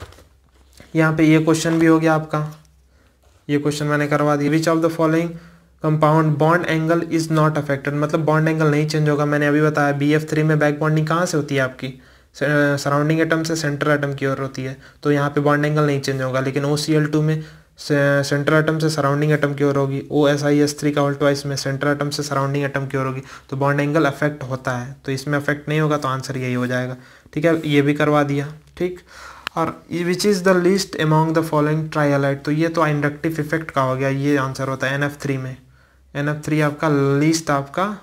यहाँ पे ये क्वेश्चन भी हो गया आपका, ये क्वेश्चन मैंने करवा दिया। Which of the following compound bond angle is not affected, मतलब बॉन्ड एंगल नहीं चेंज होगा। मैंने अभी बताया बी एफ थ्री में बैक बॉन्डिंग कहाँ से होती है आपकी, सराउंडिंग एटम से सेंट्रल एटम की ओर होती है, तो यहाँ पे बॉन्ड एंगल नहीं चेंज होगा। लेकिन ओ सी एल टू में सेंट्रल एटम से सराउंडिंग एटम की ओर होगी, O S I S three का ऑल्टवाइस में सेंट्रल एटम से सराउंडिंग एटम की ओर होगी, तो बॉन्ड एंगल अफेक्ट होता है। तो इसमें अफेक्ट नहीं होगा, तो आंसर यही हो जाएगा। ठीक है, ये भी करवा दिया। ठीक, और which is the least among the following trihalide, तो ये तो इंडक्टिव इफेक्ट का हो गया, ये आंसर होता है एन एफ थ्री में। एन एफ थ्री आपका लीस्ट, आपका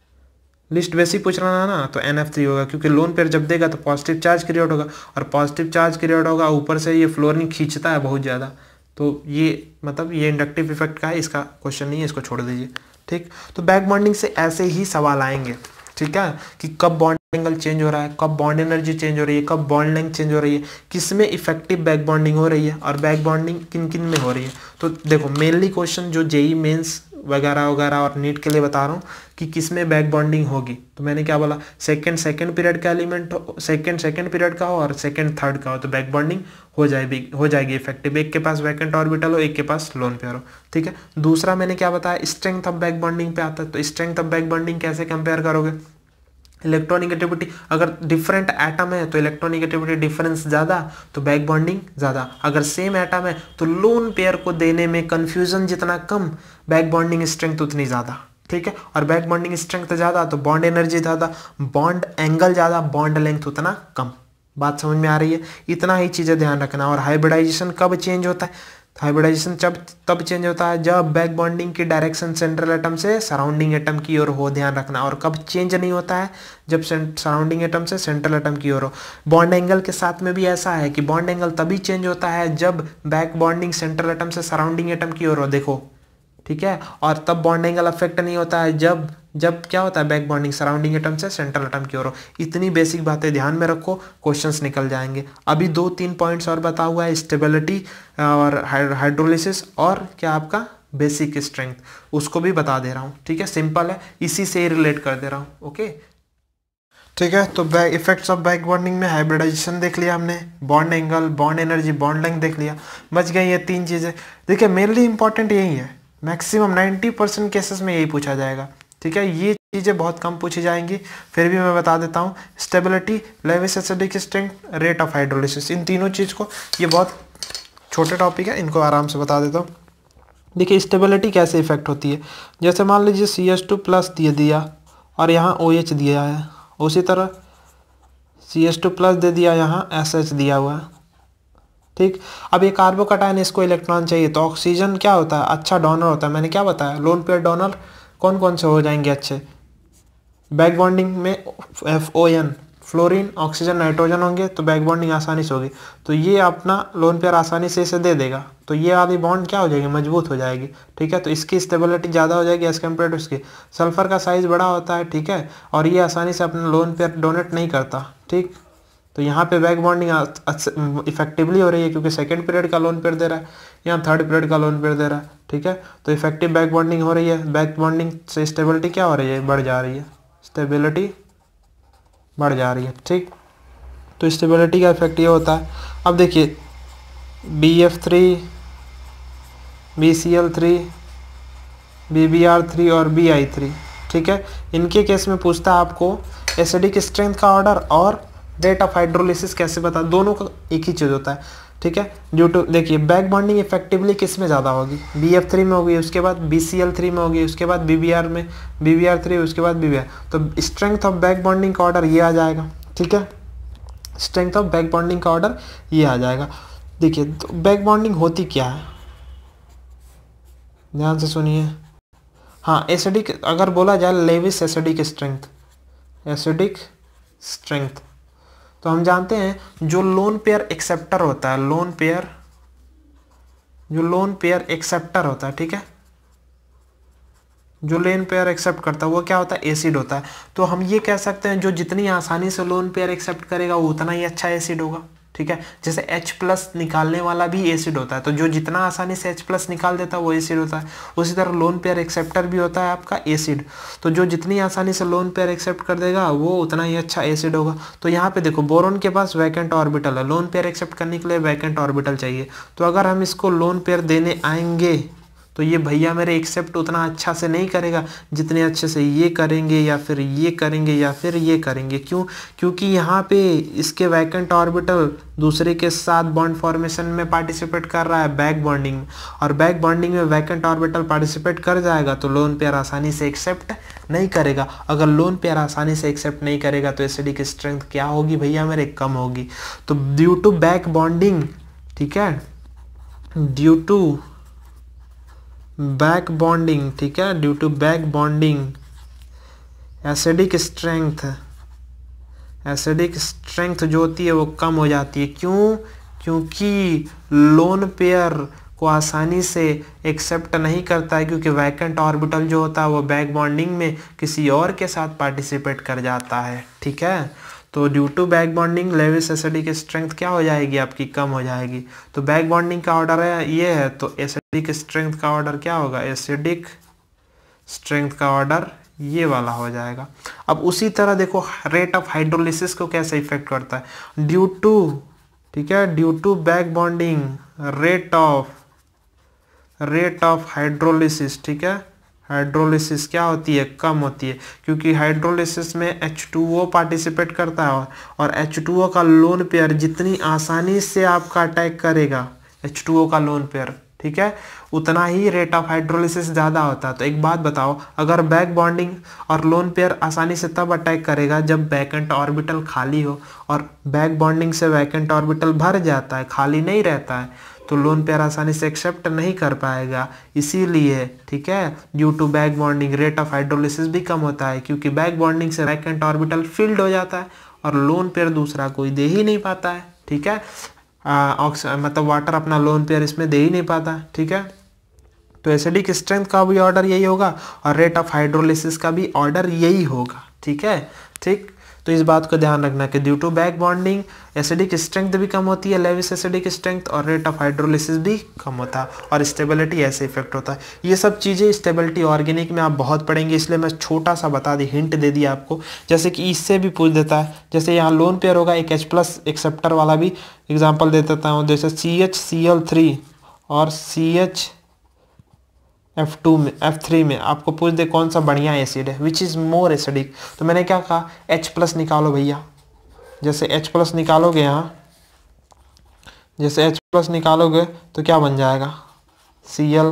लिस्ट बेसिक पूछ रहा है ना, तो एन एफ थ्री होगा, क्योंकि लोन पेयर जब देगा तो पॉजिटिव चार्ज क्रिएट होगा, और पॉजिटिव चार्ज क्रिएट होगा ऊपर से ये फ्लोरीन खींचता है बहुत ज़्यादा, तो ये मतलब ये इंडक्टिव इफेक्ट का है, इसका क्वेश्चन नहीं है, इसको छोड़ दीजिए। ठीक, तो बैक बॉन्डिंग से ऐसे ही सवाल आएंगे। ठीक है, कि कब बॉन्ड एंगल चेंज हो रहा है, कब बॉन्ड एनर्जी चेंज हो रही है, कब बॉन्ड लेंथ चेंज हो रही है, किस में इफेक्टिव बैक बॉन्डिंग हो रही है, और बैक बॉन्डिंग किन किन में हो रही है। तो देखो मेनली क्वेश्चन जो जेई मेंस वगैरह वगैरह और नीट के लिए बता रहा हूँ कि किस में बैक बॉन्डिंग होगी, तो मैंने क्या बोला, सेकंड सेकंड पीरियड का एलिमेंट हो, सेकंड सेकंड पीरियड का हो और सेकंड थर्ड का हो, तो बैक बॉन्डिंग हो जाएगी हो जाएगी इफेक्टिव। एक के पास वैकेंट ऑर्बिटल हो, एक के पास लोन पेयर हो। ठीक है, दूसरा मैंने क्या बताया, स्ट्रेंथ ऑफ बैक बॉन्डिंग पे आता है। तो स्ट्रेंथ ऑफ बैक बॉन्डिंग कैसे कंपेयर करोगे, इलेक्ट्रोनिगेटिविटी, अगर डिफरेंट एटम है तो इलेक्ट्रोनिगेटिविटी डिफरेंस ज़्यादा तो बैक बॉन्डिंग ज़्यादा, अगर सेम एटम है तो लोन पेयर को देने में कंफ्यूजन जितना कम, बैक बॉन्डिंग स्ट्रेंथ उतनी ज़्यादा। ठीक है, और बैक बॉन्डिंग स्ट्रेंथ ज़्यादा तो बॉन्ड एनर्जी ज़्यादा, बॉन्ड एंगल ज़्यादा, बॉन्ड लेंथ उतना कम। बात समझ में आ रही है, इतना ही चीज़ें ध्यान रखना। और हाइब्रिडाइजेशन कब चेंज होता है, हाइब्रिडाइजेशन जब तब चेंज होता है जब बैक बॉन्डिंग की डायरेक्शन सेंट्रल एटम से सराउंडिंग एटम की ओर हो, ध्यान रखना। और कब चेंज नहीं होता है, जब सराउंडिंग एटम से सेंट्रल एटम की ओर हो। बॉन्ड एंगल के साथ में भी ऐसा है कि बॉन्ड एंगल तभी चेंज होता है जब बैक बॉन्डिंग सेंट्रल एटम से सराउंडिंग एटम की ओर हो, देखो। ठीक है, और तब बॉन्ड एंगल अफेक्ट नहीं होता है जब जब क्या होता है, बैक बॉन्डिंग सराउंडिंग एटम से सेंट्रल एटम की ओर हो। इतनी बेसिक बातें ध्यान में रखो, क्वेश्चंस निकल जाएंगे। अभी दो तीन पॉइंट्स और बता हुआ है, स्टेबिलिटी और हाइड्रोलिसिस और क्या आपका बेसिक स्ट्रेंथ, उसको भी बता दे रहा हूँ। ठीक है, सिंपल है, इसी से ही रिलेट कर दे रहा हूँ। ओके, ठीक है, तो back effects of back bonding में हाइब्रिडाइजेशन देख लिया हमने, bond angle, bond energy, bond length देख लिया, बच गई ये तीन चीज़ें। देखिए मेनली इंपॉर्टेंट यही है, मैक्सिमम नाइन्टी परसेंट केसेस में यही पूछा जाएगा। ठीक है, ये चीज़ें बहुत कम पूछी जाएंगी, फिर भी मैं बता देता हूँ। Stability, Lewis acidic strength, rate of hydrolysis, इन तीनों चीज़ को, ये बहुत छोटे टॉपिक है, इनको आराम से बता देता हूँ। देखिए स्टेबिलिटी कैसे इफेक्ट होती है, जैसे मान लीजिए सी एच टू प्लस दिए दिया और यहाँ ओ एच दिया है, उसी तरह सी एच टू प्लस दे दिया, यहाँ एस एच दिया हुआ है। ठीक, अब ये कार्बोकैटायन, इसको इलेक्ट्रॉन चाहिए, तो ऑक्सीजन क्या होता है, अच्छा डोनर होता है। मैंने क्या बताया, लोन पेयर डोनर कौन कौन से हो जाएंगे अच्छे, बैक बॉन्डिंग में F O N, fluorine, oxygen, nitrogen होंगे, तो बैक बॉन्डिंग आसानी से होगी। तो ये अपना लोन पेयर आसानी से इसे दे देगा, तो ये वाली बॉन्ड क्या हो जाएगी, मजबूत हो जाएगी। ठीक है, तो इसकी स्टेबिलिटी ज़्यादा हो जाएगी एज कम्पेयर टू इसकी। सल्फर का साइज़ बड़ा होता है, ठीक है, और ये आसानी से अपना लोन पेयर डोनेट नहीं करता। ठीक, तो यहाँ पे बैक बॉन्डिंग इफेक्टिवली हो रही है क्योंकि सेकंड पीरियड का लोन पेयर दे रहा है, यहाँ थर्ड पीरियड का लोन पेयर दे रहा है। ठीक है, तो इफेक्टिव बैक बॉन्डिंग हो रही है, बैक बॉन्डिंग से स्टेबिलिटी क्या हो रही है, बढ़ जा रही है, स्टेबिलिटी बढ़ जा रही है। ठीक, तो स्टेबिलिटी का इफेक्ट ये होता है। अब देखिए B F three, B C L three, B B R three और बी आई थ्री, ठीक है, इनके केस में पूछता है आपको एसिडिक स्ट्रेंथ का ऑर्डर और रेट ऑफ हाइड्रोलिसिस कैसे बता, दोनों का एक ही चीज़ होता है। ठीक है, ड्यू टू देखिए बैक बॉन्डिंग इफेक्टिवली किस में ज़्यादा होगी, बी एफ थ्री में होगी, उसके बाद बी सी एल थ्री में होगी, उसके बाद बी बी आर में, बी बी आर थ्री, उसके बाद बी बी आर। तो स्ट्रेंथ ऑफ बैक बॉन्डिंग का ऑर्डर ये आ जाएगा। ठीक है, स्ट्रेंथ ऑफ बैक बॉन्डिंग का ऑर्डर ये आ जाएगा। देखिए तो बैक बॉन्डिंग होती क्या है, ध्यान से सुनिए। हाँ, एसिडिक अगर बोला जाए Lewis acidic strength, acidic strength, तो हम जानते हैं जो लोन पेयर एक्सेप्टर होता है, लोन पेयर जो लोन पेयर एक्सेप्टर होता है, ठीक है, जो लोन पेयर एक्सेप्ट करता है वो क्या होता है, एसिड होता है। तो हम ये कह सकते हैं जो जितनी आसानी से लोन पेयर एक्सेप्ट करेगा वो उतना ही अच्छा एसिड होगा। ठीक है। जैसे H प्लस निकालने वाला भी एसिड होता है, तो जो जितना आसानी से H प्लस निकाल देता है वो एसिड होता है। उसी तरह लोन पेयर एक्सेप्टर भी होता है आपका एसिड, तो जो जितनी आसानी से लोन पेयर एक्सेप्ट कर देगा वो उतना ही अच्छा एसिड होगा। तो यहाँ पे देखो बोरोन के पास वैकेंट ऑर्बिटल है, लोन पेयर एक्सेप्ट करने के लिए वैकेंट ऑर्बिटल चाहिए। तो अगर हम इसको लोन पेयर देने आएंगे तो ये भैया मेरे एक्सेप्ट उतना अच्छा से नहीं करेगा जितने अच्छे से ये करेंगे या फिर ये करेंगे या फिर ये करेंगे। क्यों? क्योंकि यहाँ पे इसके वैकेंट ऑर्बिटल दूसरे के साथ बॉन्ड फॉर्मेशन में पार्टिसिपेट कर रहा है बैक बॉन्डिंग में, और बैक बॉन्डिंग में वैकेंट ऑर्बिटल पार्टिसिपेट कर जाएगा तो लोन पेयर आसानी से एक्सेप्ट नहीं करेगा। अगर लोन पेयर आसानी से एक्सेप्ट नहीं करेगा तो एसिडिक की स्ट्रेंथ क्या होगी भैया मेरे? कम होगी। तो ड्यू टू बैक बॉन्डिंग, ठीक है, ड्यू टू बैक बॉन्डिंग, ठीक है, due to back bonding acidic strength acidic strength जो होती है वो कम हो जाती है। क्यों? क्योंकि लोन पेयर को आसानी से एक्सेप्ट नहीं करता है, क्योंकि वैकेंट ऑर्बिटल जो होता है वो बैक बॉन्डिंग में किसी और के साथ पार्टिसिपेट कर जाता है, ठीक है। तो due to back bonding Lewis acidic strength क्या हो जाएगी आपकी? कम हो जाएगी। तो बैक बॉन्डिंग का ऑर्डर है ये है, तो एसिडिक स्ट्रेंथ का ऑर्डर क्या होगा? एसिडिक स्ट्रेंथ का ऑर्डर ये वाला हो जाएगा। अब उसी तरह देखो रेट ऑफ हाइड्रोलिसिस को कैसे इफेक्ट करता है? ड्यू टू, ठीक है, due to back bonding rate of rate of hydrolysis, ठीक है, हाइड्रोलिसिस क्या होती है? कम होती है, क्योंकि हाइड्रोलिसिस में एच टू ओ पार्टिसिपेट करता है और एच टू ओ का लोन पेयर जितनी आसानी से आपका अटैक करेगा एच टू ओ का लोन पेयर, ठीक है, उतना ही रेट ऑफ हाइड्रोलिसिस ज़्यादा होता है। तो एक बात बताओ, अगर बैक बॉन्डिंग और लोन पेयर आसानी से तब अटैक करेगा जब वैकेंट ऑर्बिटल खाली हो, और बैक बॉन्डिंग से वैकेंट ऑर्बिटल भर जाता है, खाली नहीं रहता है, तो लोन पेयर आसानी से एक्सेप्ट नहीं कर पाएगा। इसीलिए, ठीक है, due to back bonding rate of hydrolysis भी कम होता है, क्योंकि बैक बॉन्डिंग से वैकेंट ऑर्बिटल फिल्ड हो जाता है और लोन पेयर दूसरा कोई दे ही नहीं पाता है, ठीक है, ऑक्स मतलब वाटर अपना लोन पेयर इसमें दे ही नहीं पाता, ठीक है। तो एसिडिक स्ट्रेंथ का भी ऑर्डर यही होगा और रेट ऑफ हाइड्रोलिसिस का भी ऑर्डर यही होगा, ठीक है, ठीक। तो इस बात को ध्यान रखना कि due to back bonding acidic strength भी कम होती है, लेविस एसिडिक स्ट्रेंथ, और रेट ऑफ हाइड्रोलिसिस भी कम होता है, और स्टेबिलिटी ऐसे इफेक्ट होता है। ये सब चीज़ें स्टेबिलिटी ऑर्गेनिक में आप बहुत पढ़ेंगे, इसलिए मैं छोटा सा बता दी, हिंट दे दिया आपको। जैसे कि इससे भी पूछ देता है, जैसे यहाँ लोन पेयर होगा, एक H प्लस एक्सेप्टर वाला भी एग्जाम्पल दे देता हूँ, जैसे C H C L three और सी एच एफ टू में एफ थ्री में आपको पूछ दे कौन सा बढ़िया एसिड है, विच इज़ मोर एसिडिक, तो मैंने क्या कहा? H प्लस निकालो भैया। जैसे H प्लस निकालोगे यहाँ, जैसे H प्लस निकालोगे तो क्या बन जाएगा? Cl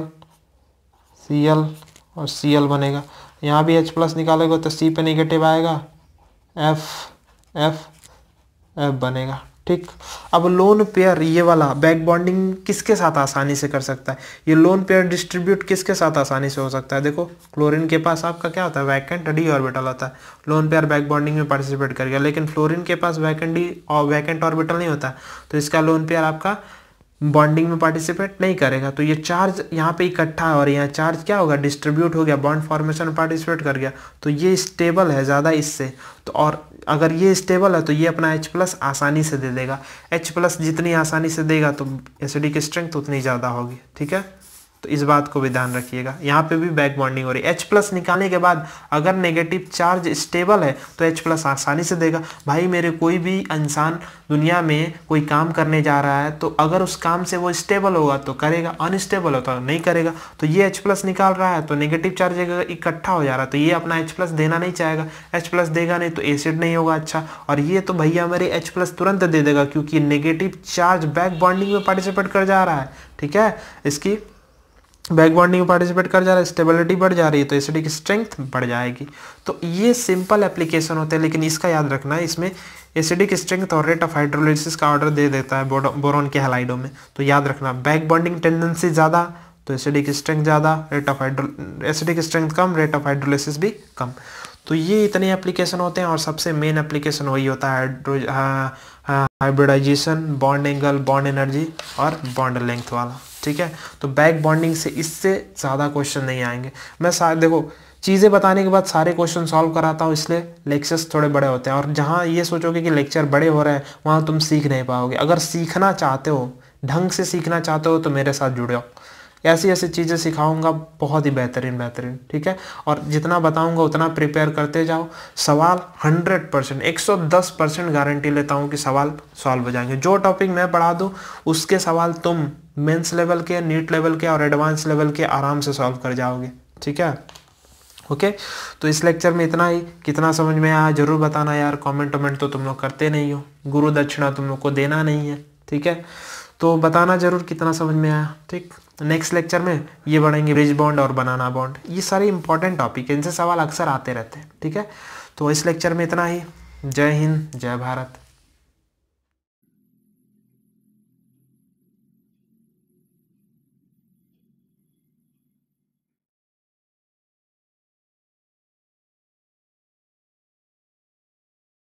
Cl और Cl बनेगा। यहाँ भी H प्लस निकालोगे तो C पे नेगेटिव आएगा, F F F बनेगा, ठीक। अब लोन पेयर ये वाला बैक बॉन्डिंग किसके साथ आसानी से कर सकता है? ये लोन पेयर डिस्ट्रीब्यूट किसके साथ आसानी से हो सकता है? देखो क्लोरीन के पास आपका क्या होता है? वैकेंट डी ऑर्बिटल होता है, लोन पेयर बैक बॉन्डिंग में पार्टिसिपेट करेगा, लेकिन फ्लोरीन के पास वैकेंट डी और वैकेंट ऑर्बिटल नहीं होता, तो इसका लोन पेयर आपका बॉन्डिंग में पार्टिसिपेट नहीं करेगा। तो ये चार्ज यहाँ पे इकट्ठा है और यहाँ चार्ज क्या होगा? डिस्ट्रीब्यूट हो गया, बॉन्ड फॉर्मेशन में पार्टिसिपेट कर गया, तो ये स्टेबल है ज़्यादा इससे। तो और अगर ये स्टेबल है तो ये अपना H प्लस आसानी से दे देगा। H प्लस जितनी आसानी से देगा तो एसिडिक स्ट्रेंथ उतनी ज़्यादा होगी, ठीक है। तो इस बात को भी ध्यान रखिएगा। यहाँ पे भी बैक बॉन्डिंग हो रही है। H प्लस निकालने के बाद अगर नेगेटिव चार्ज स्टेबल है तो H प्लस आसानी से देगा। भाई मेरे कोई भी इंसान दुनिया में कोई काम करने जा रहा है तो अगर उस काम से वो स्टेबल होगा तो करेगा, अनस्टेबल होता तो नहीं करेगा। तो ये H प्लस निकाल रहा है तो नेगेटिव चार्ज इकट्ठा हो जा रहा है तो ये अपना H प्लस देना नहीं चाहेगा। H प्लस देगा नहीं तो एसिड नहीं होगा अच्छा, और ये तो भैया मेरे H प्लस तुरंत दे देगा क्योंकि नेगेटिव चार्ज बैक बॉन्डिंग में पार्टिसिपेट कर जा रहा है, ठीक है। इसकी बैक बॉन्डिंग में पार्टिसिपेट कर जा रहा है, स्टेबिलिटी बढ़ जा रही है तो एसिडिक स्ट्रेंथ बढ़ जाएगी। तो ये सिंपल एप्लीकेशन होते हैं, लेकिन इसका याद रखना है, इसमें एसिडिक स्ट्रेंथ और रेट ऑफ हाइड्रोलिसिस का ऑर्डर दे देता है बोरॉन के हैलाइडों में। तो याद रखना, बैक बॉन्डिंग टेंडेंसी ज़्यादा तो एसिडिक स्ट्रेंथ ज़्यादा, rate of hydro acidic strength कम, रेट ऑफ हाइड्रोलिसिस भी कम। तो ये इतने एप्लीकेशन होते हैं और सबसे मेन एप्लीकेशन वही होता है hydro hybridisation, bond angle, bond energy और बॉन्ड लेंथ वाला। ठीक है। तो बैक बॉन्डिंग से इससे ज़्यादा क्वेश्चन नहीं आएंगे। मैं शायद देखो चीज़ें बताने के बाद सारे क्वेश्चन सॉल्व कराता हूँ, इसलिए लेक्चर्स थोड़े बड़े होते हैं। और जहाँ ये सोचोगे कि लेक्चर बड़े हो रहे हैं वहाँ तुम सीख नहीं पाओगे। अगर सीखना चाहते हो, ढंग से सीखना चाहते हो तो मेरे साथ जुड़ जाओ। ऐसी ऐसी चीज़ें सिखाऊंगा बहुत ही बेहतरीन बेहतरीन, ठीक है। और जितना बताऊंगा उतना प्रिपेयर करते जाओ। सवाल हंड्रेड परसेंट एक सौ दस परसेंट गारंटी लेता हूँ कि सवाल सॉल्व हो जाएंगे। जो टॉपिक मैं पढ़ा दूँ उसके सवाल तुम मेंस लेवल के, नीट लेवल के और एडवांस लेवल के आराम से सॉल्व कर जाओगे, ठीक है। Okay okay? तो इस लेक्चर में इतना ही। कितना समझ में आया जरूर बताना यार। कमेंट वमेंट तो तुम लोग करते नहीं हो, गुरु दक्षिणा तुम लोग को देना नहीं है, ठीक है। तो बताना जरूर कितना समझ में आया, ठीक। नेक्स्ट लेक्चर में ये बढ़ेंगे ब्रिज बॉन्ड और बनाना बॉन्ड। ये सारे इंपॉर्टेंट टॉपिक है, इनसे सवाल अक्सर आते रहते हैं, ठीक है। तो इस लेक्चर में इतना ही। जय हिंद, जय भारत।